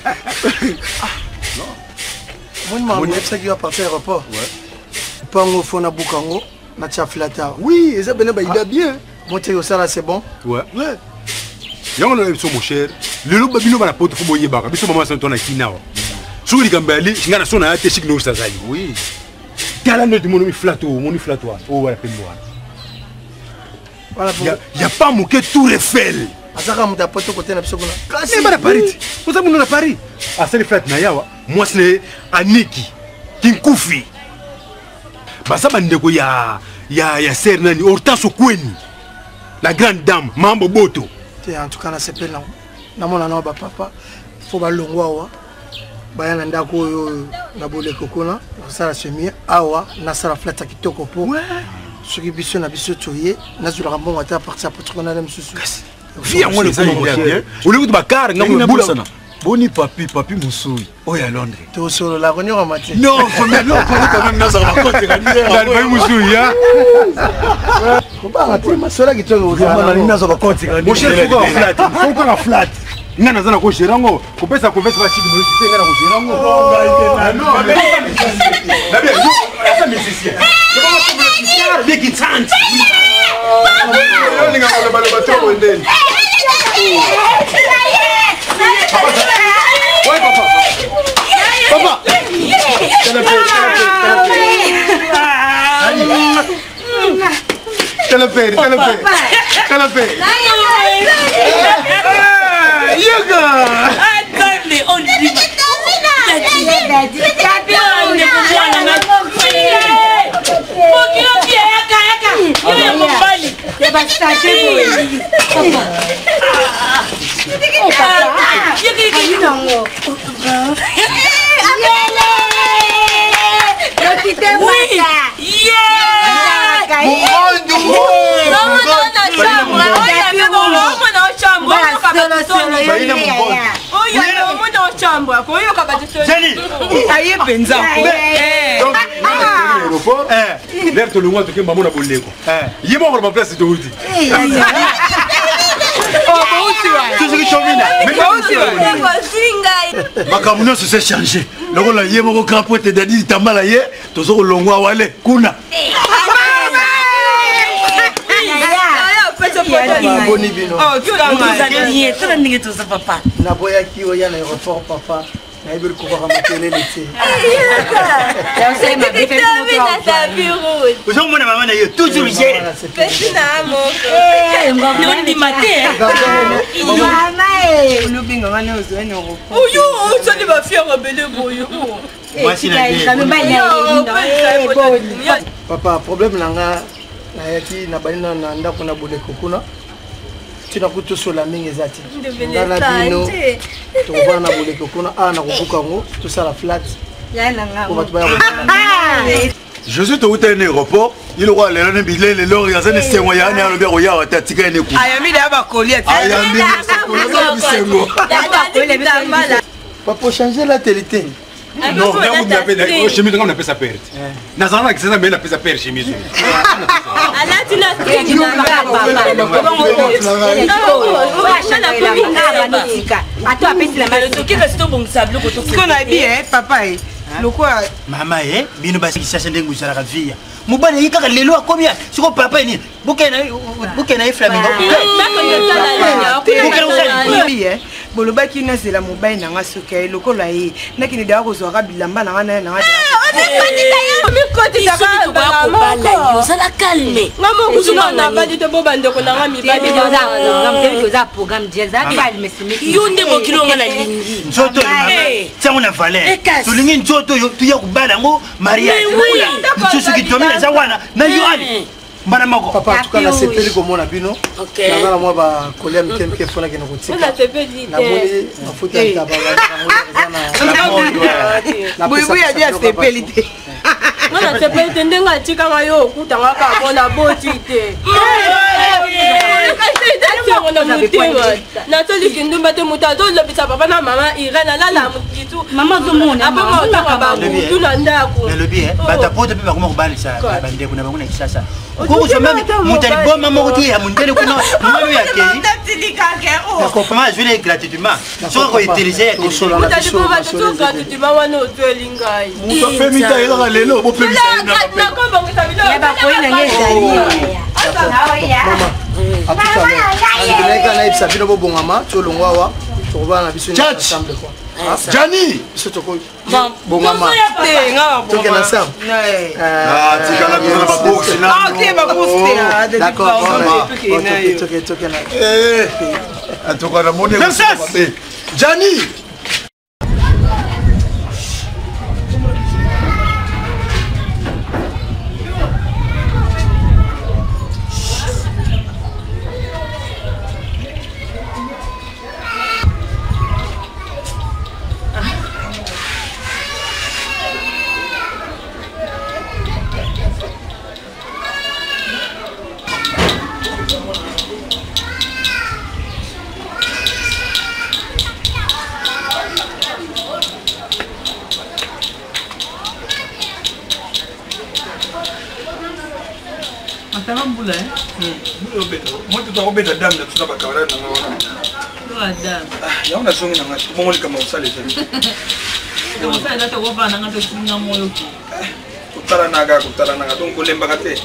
Mon maman, c'est qui va partir à l'aéroport. Ouais. Pas au fond à Bukango, na tia flata. Oui, et ça ben il a bien. Monter au ça là c'est bon. Ouais. Ouais. Yango na biso mon cher. Le lo babino bana poto fo boye baka. Biso mama santo na kinawa. Suri likambali, ngana sona ate shik no sazali. Oui. Tala no de mon mi flato, mon mi flato. Oh voilà pembo. Voilà. Il y a pas moqué tout refel. Azaka muta poto côté na biso kuna. Kasi bana Paris. Vous avez na Paris. Ah c'est le flat na yawa. Moi c'est Aniki Kinkufi. Basa bandeko ya ya ya ser nani Hortense Kweni. La grande dame Mambo Boto. Te en tout cas na sepel na. Na mona na ba papa. Faut ba longwa wa. Ba yana ndako yo na bole kokona. Ça la semi awa na sala flat kitoko po. Ouais. Ce qui biso na biso toye na zula rambo ata partir pour qu'on a même sous. Viens moi le bien. Au lieu de bakar ngam bula sana. Boni papi, papi Moussoui. Oh, il y a Londres. Tu es sur la réunion en matière. Non, mais non, quand même, nous avons raconté la nuit. Papi Moussoui, hein. Comment raconter ma soeur qui te regarde? Nous avons raconté la nuit. Mon cher, il faut qu'on flat. Il faut qu'on flat. Nga na zana ko shirango ko pesa ko pesa ba chiki mo site nga na ko shirango non na bien ça musicien je vais pas me fier bien qui tante on nga ba ba ba trop ndeni ouais papa papa te le fais te le fais te le fais te le fais Yoga! Attendez, on dit aye penza l'air to le mois de que maman a bolé quoi il m'a ma place de outi makambo nyonso se change lokola ye moko crapote dadi tambala ye tozo kolongwa wale kuna boni bino papa naboyaki oya na aéroport papa nayebi kokaka makelele te ozomona mama na yo toujours gere olobinga wana ozwani oyo ozali bafiaka bele boyo papa problème nanga nayaki na bani na ndako na boleko kuna tina kutosola mingi eza te ngana bino tokobana na boleko kuna a na kobuka yango tosala flat Jésus te outa un aéroport, il aura l'air de billet, le lor, il y a un sengo, il y a un aéroport, il y a un tika et nekou. Ayami de abakoli, ayami de sengo. Papa changer la télé. Non, on a appelé chemise, on a appelé sa perte. Nazana qui s'est amené à sa perte chemise. Ala tu l'as pris na papa. Papa mama eh bino basi kisasa ndengu sala kavia mubane yikaka lelo akomia siko papa ni bukena bukena iflamingo bolobaki nazela mobali nanga soki aye lokola ye ndaki nidaka kozwaka bilamba nanga naye nanga ozala calme yo nde mokili onga nalingi nzoto tiango na valer tolingi nzoto tuya kobala yango mariage mosusu kitomi naza wana na yo ani mbana moko papa tuka na sepeli komona bino nazala mwa bakolia mike mike fona kena kotika namoni mafuta ya tabala buibu ya dia sepeli te ngana sepeli te ndenga atikanga yo okutanga kabona boti te natoli kindumba te moto azolobisa papa na mama irene alala mokitu mama azomona babutu na ndako nalobi batapoto mpe bakoma kobalisa bandeko na bango na kisasa okozomami moto aliboma moko te ya mondele kuna moyo yakei nakopama azwile gratuitement soki koutilize gratuitement wana otweli ngai moto apemita elaka lelo bopemisa atuka nayebisa bino bobongama tolongwa awa tokobana na biso ensemble quoi Jani biso tokobongama tokena sam tikala biso na baboksi tokena atokana mone Jani Mbula eh? Mbula obeta. Moto to obeta dam na tuna bakawara na ngwana. Wa dam. Ah, yaona songi na ngati. Bomoli kama usale tena. Ndio usale data kwa bana ngato kunya moyo ki. Kutara naga kutara naga donc lemba kate.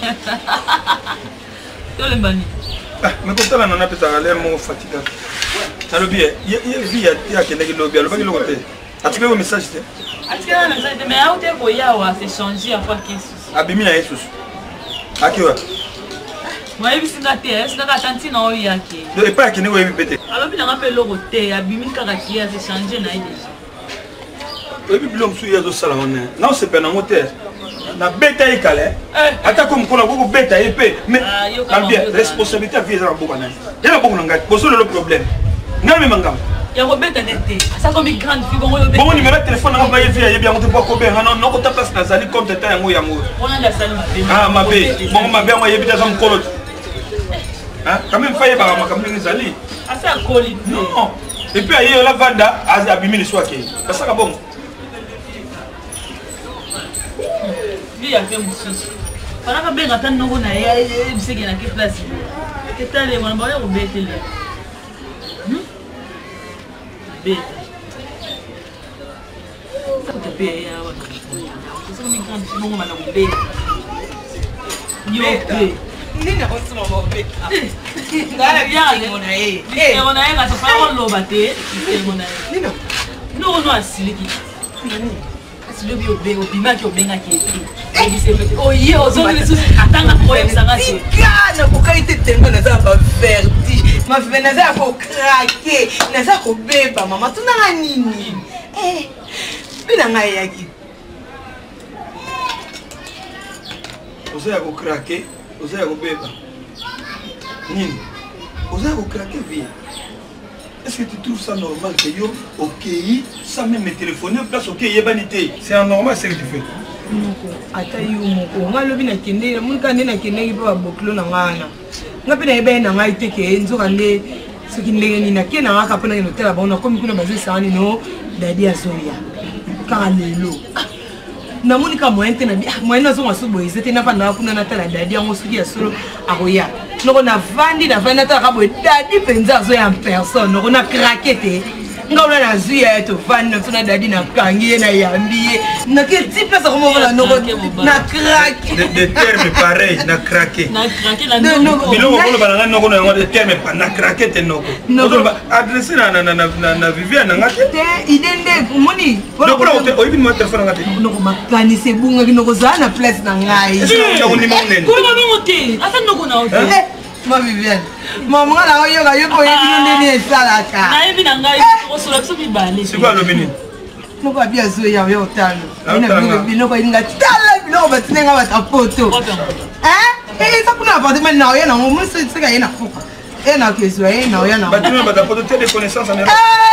Yo lemba ni. Ah, mekutala na napeta le mo fatiga. Talobi ye ye via ya kenegi lobi alo baki lokote. Atupe ko message te. Atikana na message mais a ote boya wa se changer à fois qu'est-ce. Abimi na Jesus. Akiwa. Moi je suis gâté, est-ce que tu as eu yaki? Non, et pas qui n'est pas répété. Alors puis on appelle le côté, abimi kagaki a changé na déjà. Et puis l'homme sous yazo salon. Non, c'est pas un moteur. na beta e kale ata comme kona ko beta e pe mais bien responsabilité vie za boka na ya boka na ngai boso le problème ngame mangam ya ko beta nete asa comme grande fille bongo beta bongo numéro téléphone na ba ye vie ya bien ko ko be non non ko ta place na zali comme tata yango yango on a la salle ah mabe bongo mabe moi yebita za mkolo hein quand même faye ba makambo zali asa koli non et puis ayo la vanda azabimi ni swake ça ka bongo lui a fait mususu para ka benga tan noko na ya biseke na ke place ke tale mwana ba yo betele hmm beta ça te paye ya wa ça me quand tu mongo mana ko beta yo pe nina osuma mo beta ngala bien ngona e e ngona e ka to fa ko loba te ngona e nino no no asiliki le bio bio bima ki obenga ki epi ebi se fait oh ye ozo ni susu atanga ko yebisanga se kana ko kaite tengo na za ba vertige ma vena za ko craquer na za ko beba mama tunanga nini eh bina ngai yaki ozo ya ko craquer ozo ya ko beba nini ozo ya ko craquer vie. Est-ce que tu trouves ça normal que yo ok sans même me téléphoner place ok yebanité c'est anormal ce que tu fais moko ata yo moko ngalobi na kende na munika ndena kende ba boklo na ngana ngapi na ebe na ngai teke nzoka nde soki ndenge ni na kena ngaka pona no tela ba ona komi kuna baze sani no dadi azoya ka lelo na munika moente na moente na zo ngasubo izete na fana kuna na tela dadi yango soki ya solo akoya noko na vandi na vandi na kabo dadi penza zo ya personne noko na craquer ngaula na zuya to vandi na tuna dadi na kangi na yambi na ke type ça comme voilà noko na craquer de termes pareil na craquer na craquer la noko bilo ko bana noko na de termes pas na craquer te noko noko adresser na na na na vivia na ngate te idende moni noko na oyibi mo téléphone ngate noko makani se bunga noko za na place na ngai noko ni mo nene ko no te asa noko na ote ma Viviane mama ngala oyo ga yoko yebi ndeni esalaka na yebi na ngai ko solo biso bibale c'est quoi le menu noko abia zo ya yo tano ina bino bino ko inga tala bino ba tinenga ba tapoto eh eh ça kuna appartement na oyo na mo mo se ka yena fuka e na kezo e na oyo na ba tinenga ba tapoto te de connaissance en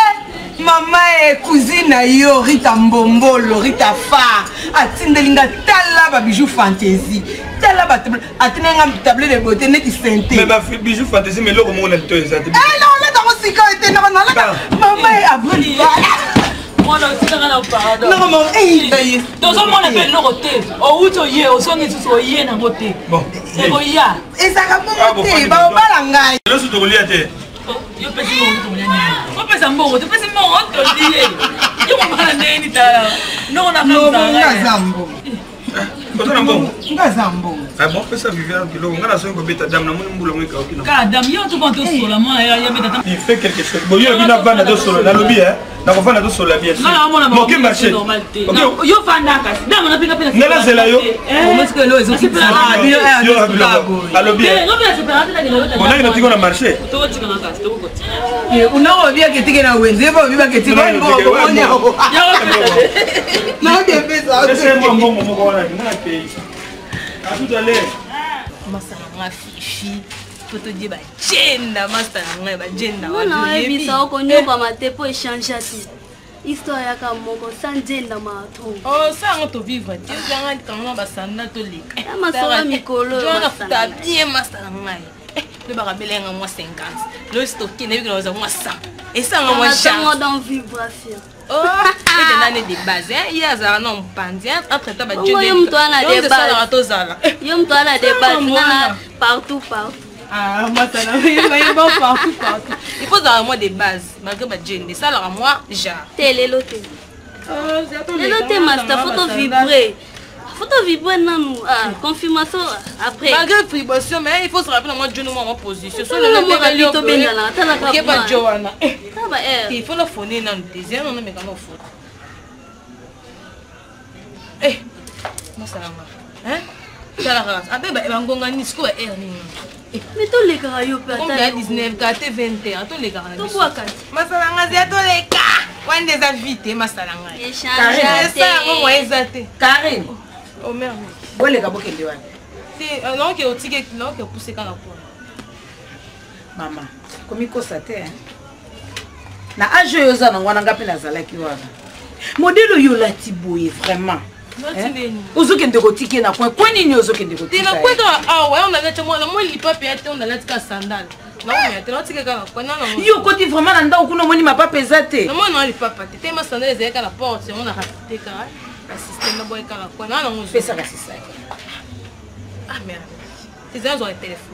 mama e cousine yo Rita Mbombolo Rita Fa atindelinga tala ba bijou fantaisie tala ba atinenga table de beauté ne ki sente mais ba bijou fantaisie mais loko mo na to exact eh non la ta musika ete na na la mama e abuli mwana utikanga na pardon non maman eh tozo mona pe loko te o uto ye o songi tuso ye na ngote bon e ko ya ezaka mo te ba bala ngai lo su to lia te yo pesi mo to lia ni o pesa mbongo to pesi mo to die yo mama neni ta no na na zambo Kotona mbongo ngazambo ah bon pesa Viviane kilo ngala so ko beta dam na mun mbulo ngika okina ka dam yo to konto sola mo ya ya beta il fait quelque chose bon yo bina vanda do solo na lobi hein na ko vanda do solo bien sûr mo ke marché yo vanda ka dam na pinga pinga ngala zela yo o mo ske lo ezo ah bio yo a lobi no bien separate na ngelo bon na tiko na marché to tika na ka to ko e una o bia ke tike na wenze bo biba ke tike bo ko nya no de pesa c'est moi mbongo mo ko na na ke tout à l'heure masanga fifi poto die ba jenda masanga ba jenda wa na ebisa ko nyoba matepo échange ati histoire ya ka moko sans jenda mato oh ça on to vivre tu zanga quand ba sanna to lika masanga mikolo jona futa bien masanga le barabelenga moi cinquante le stock ne bi ko za moi cent et ça on moi chance on dans vibration oh c'est une année de base hein il y a ça non pandi entre temps ba jenda yo mtwana de base yo mtwana de base ngana partout partout ah moi ça n'a rien bon partout partout il faut avoir moi des bases malgré ba jenda ça alors moi genre télé loté oh c'est loté master photo vibrer photo vibrer non ah confirmation après malgré vibration mais il faut se rappeler moi Jono moi position sur le même to benga na tala ka ke ba Joana ka ba eh il faut le phoner dans deuxième on met comment faut eh moi ça là hein tala ka abe ba ngonga ni siko er ni mais to le ka yo pe ata dix-neuf gâté vingt et un to le ka to quoi ka masala ngazi to le ka wande za vite masala ngazi échange ça on va exater Karine Oh merde. Bolé ka bokende wana. C'est non que otike non que pousser kana kwa. Mama, komi kosa te hein. Na âge yo za na wana ngapi nazalaki wana. Modèle yo lati boye vraiment. Ozokende kotike na point kwa nini ozokende kotike? Tena kwenda ah ouais on a lati moi moi lipa pe ate on a lati ka sandal. Non mais tena otike kana kwa non non. Yo koti vraiment na ndao kuna moni mapa pesate. Non moi non lipa pa te ma sandal ezeka kana porte on a raté ka. La système na boy kana kwa non non. Pesa ka sisa. Ah merde. Tes gens ont un téléphone.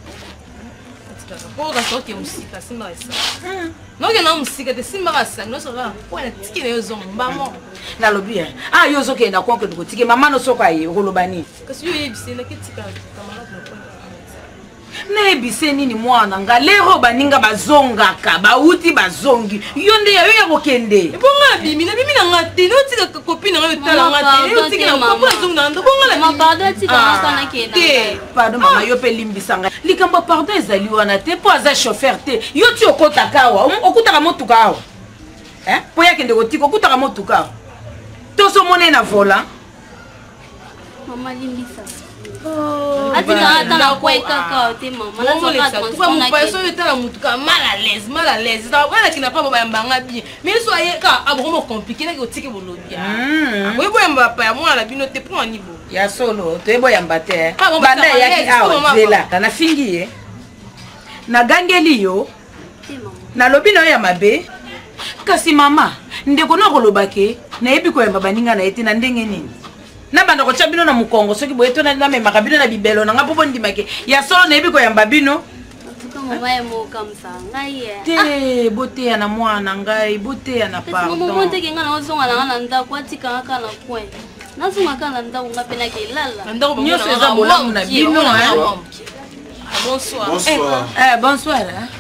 Pour la sortie musique, c'est mal ça. Non, il y a une musique, c'est mal ça. Nous sommes là. Pour la petite maison, maman. Na lobby. Ah, yo zoke na kwa ko tike mama no soka yi rolobani. Kasi yo yebise na kitika camarade na point. Na yebise nini mwana nga lero baninga bazongaka bauti bazongi. Yo nde yo ya kokende. Bonga bimi na bimi na ngate no tika copine na yo tala ngate. Yo tika na kwa zonga ndo bonga la mama pardon tika na kenda. Pardon mama yo pe limbisanga. Likambo pardon ezali wana te po aza chauffeur te. Yo ti okotaka awa okutaka motuka awa. Hein? Po ya kende kotika okutaka motuka awa. Toso mone na vola. Mama limbisa. Oh. Atika ata na kweka ka te mama. Na soka transport na ke. So yeta la mutuka mal à l'aise, mal à l'aise. Ça va qui n'a pas ba mbanga bien. Mais soyez ka abromo compliqué na otiki bolodia. Oui bo yamba pa moi la bino te pour niveau. Ya solo, te bo yamba te. Banda ya ki awa zela. Na fingi eh. Na gangeli yo. Na lobi na ya mabe. Kasi mama, ndeko na kolobake, na yebi ko yamba baninga na ete na ndenge nini. Na banda ko chabino na mukongo soki boyeto na na mema kabino na bibelo na ngapo bondi make. Ya solo na yebi ko yamba bino. Tuka mama ya mo kamsa ngai eh. Te bote ya na mwana ngai, bote ya na pardon. Mama monte ke ngana ozonga na ngana ndako atika ngaka na kwen. Nazunga kana ndako ngape na ke lala. Nyoso eza bolamu na bino hein. Bonsoir. Bonsoir. Eh bonsoir hein.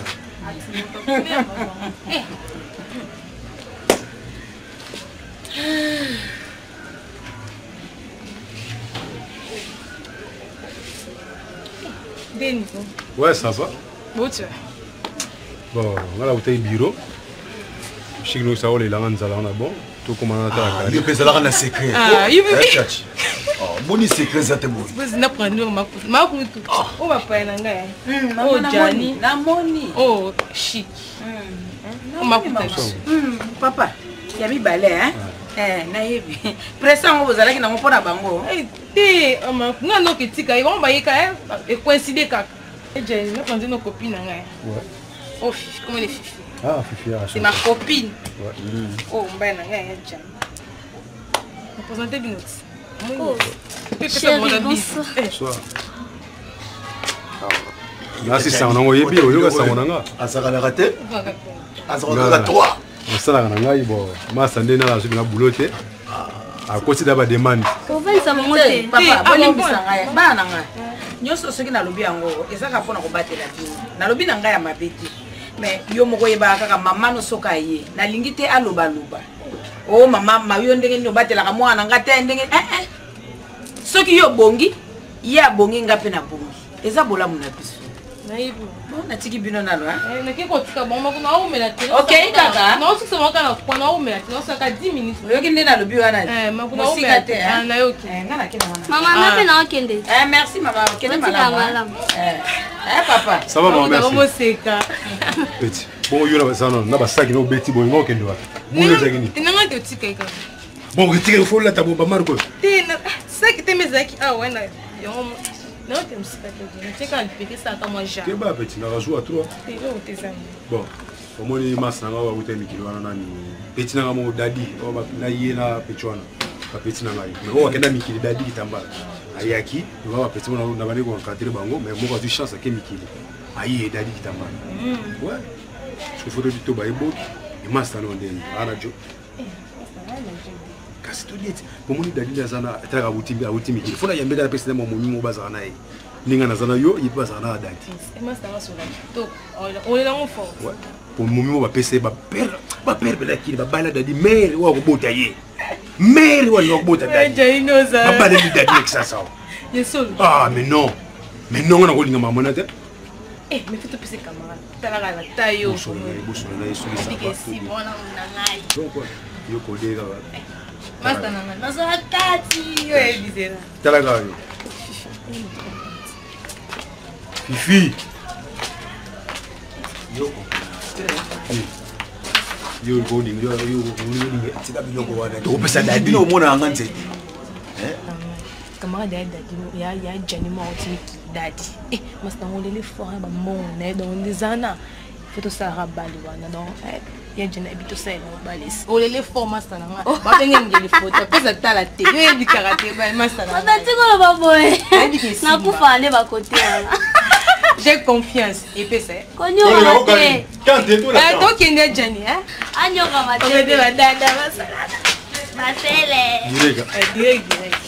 Denis. Ouais, ça va. Bon, tu Bon, on a la bouteille bureau. Je sais que nous savons les langues on a bon. Tout comme on a dit. Il peut avoir un secret. Ah, il veut. Oh, bon secret ça te bon. Vous n'avez pas de ma coupe. Ma coupe tout. On va pas y aller. Oh, Johnny. Na moni. Oh, chic. On m'a coupé. Papa, il y a mis balai hein. Eh, naïbi. Pression vous allez na mpona bango. Eh, té, on m'a nga no kitika, on va y ka e coïncider ka. Eh, j'ai na prendre nos copines nga. Ouais. Oh, fifi, comment les fifi? Ah, fifi. C'est ma copine. Ouais. Oh, ben nga ya jam. On présenter bien autre. Oh. Chérie, bonsoir. Bonsoir. Là c'est ça on a envoyé bien, on a ça on a. Azaka la raté. Azaka trois. Ça na ngai bo masande na la na boulotte a côté d'aba demande ko venza monte papa boni bisanga ya bana nga nyoso soki na lobi yango ezaka pona ko batela bino na lobi na ngai ya mabeti mais yo moko yeba kaka mama no soka ye na lingi te aloba loba oh mama ma yo ndenge no batela ka mwana nga te ndenge eh eh soki yo bongi ya bongi ngape na bongi eza bolamu na biso naibu na tiki bino nalo hein eh na kiko tika bomba kuna au mela tena okay kaka na usi sema kana kwa na au mela tena saka dix minutes yo kinde na lobi wana eh makuna au mela tena na yo eh ngana kina wana mama na pe na okende eh merci mama okende malamu eh eh papa ça va maman merci comment c'est ka petit bon yo na ça non na ba saki no beti bon ngo kendo wa mune zagini inanga ke tika ka bon tika faut la tabo ba marko tena saki temezaki ah wana yo non, tu me sais pas tu sais quand il fait ça comme moi j'ai. Que bah petit na rajout à trois. C'est où tes amis? Bon, comment les masses na wa uta mikilo wana nani. Petit na mo dadi, o ba na yena petwana. Ka petit na ngai. Mais o kenda mikili dadi kitamba. Ayaki, o ba petit na na bani ko encadrer bango, mais mo ka du chance ke mikili. Ayi dadi kitamba. Ouais. Je faut de to ba ebo. Et masse na ndeni. Ana jo. Kasi to dit pour mon dadi zana tara butimbi abutimbi il faut la yambela la pesa mo munyu bazana nae ninga na zana yo il passe na dadi et moi ça va sur la to on est là on fort ouais pour munyu ba pesa ba per ba per bela kili ba bala dadi mère wa ko bota ye mère wa ko bota dadi ba bala di dadi avec ça ça yeso ah mais non mais non on a ko linga mamona te eh mais faut te pesa camarade tala la tayo boso na boso na yeso ça si bon on a ngai donc quoi yo ko de Master nanga. Nazola kati. Ouais, bizera. Tala gayo. Fifi. Yoko. Yo go ding yo yo go ding tika biloko wana. To pesa dadi no mona ngante. Eh? Camarade dadi ya ya jani mo otiki dadi. Eh, master ngolele fort ba mona dans des ana. Faut ça rabali wana donc eh ya jana bito sel balis. Olele fort master nanga. Ba bengi ngeli photo pesa tala te. Yo yebi karate ba master nanga. Master tiko ba boy. Na kufa ne ba côté wana. J'ai confiance et pesa. Konyo ngate. Quand tu tout là. Eh donc il est jani hein. Anyo kama On veut la dada master. Matele. Direct. Eh direct direct.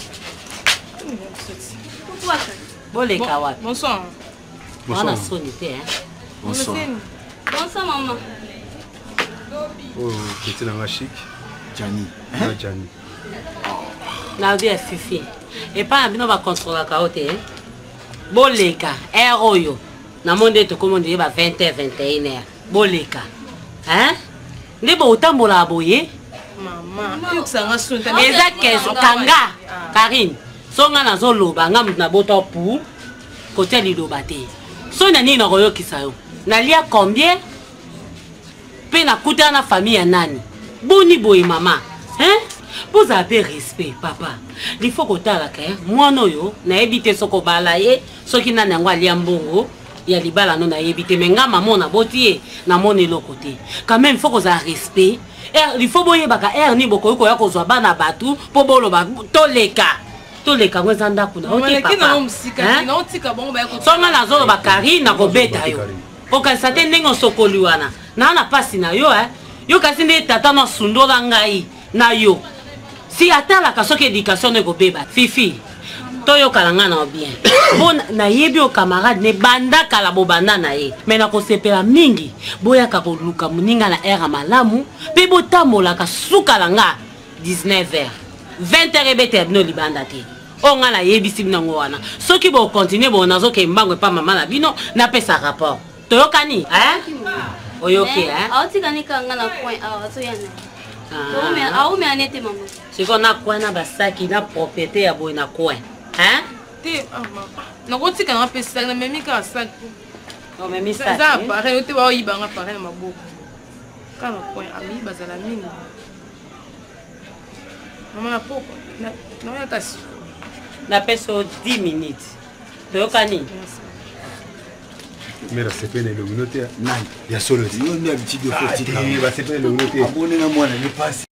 Boleka wapi? Bonsoir. Wana soni te hein. Bonsoir. Bonsoir maman. Oh, petit nanga chic. Jani. Ah, Jani. Na vie Fifi. Et pas bino ba contrôler ka ote hein. Boleka, ero yo. Na monde to commande ba vingt heures vingt et une heures. Boleka. Hein? Ndebo utambola boye? Maman, yo kusanga sunta. Eza kezo kanga. Karine. Songa na zoloba nga mutu na boto pour côté liloba te. So na nini na koyokisa yo? Nalia combien? Pe na kuta na famille ya nani? Boni boy mama. Hein? Vous avez respect papa. Il faut que tala ka moi no yo na ebite soko bala ye soki na nangwa lia mbongo ya libala no na ebite menga maman na botie na moni lokote. Quand même faut que ça respect. Il faut boye baka er ni boko ko ya ko zwa bana batu po bolo ba toleka. Toleka ngweza ndaku na okay papa. Na musika na otika bongo ba ko. Songa na zolo bakari na kobeta yo. Okasa te ndenge sokoli wana. Na na pasi na yo eh. Yo kasi nde tata no sundola ngai na yo. Si atala ka soki éducation ne ko beba. Fifi. Toyo kalanga na bien. Bon na yebi o camarade ne banda kala bobanda na ye. Mais na ko sepela mingi. Boya ka ko luka muninga na era malamu. Pe botamola ka sukalanga dix-neuf heures. vingt heures ebete no libanda te. Onga na yebi simnango wana. Soki bo continuer bo nazo ke mbango pa mama na bino na pesa rapport. Toyokani, hein? Oyoke, hein? Aotika ni kanga na point awa so yana. Ah. Mais aou mais anete maman. C'est qu'on a quoi na basaki na propriété ya boy na coin. Hein? Te maman. Na kotika na pesa na memi ka sac. On m'a mis ça. Ça pareil, te ba yibanga pareil na maboko. Kana point ami bazala mini. Maman na poko. Na na ya kasi. Na pesa dix minutes. Toyokani. Mais là, c'est pas le communauté. Non, il y a solo. Il y a une habitude de faut. Il va se faire le communauté. Abonnez-moi, ne passe.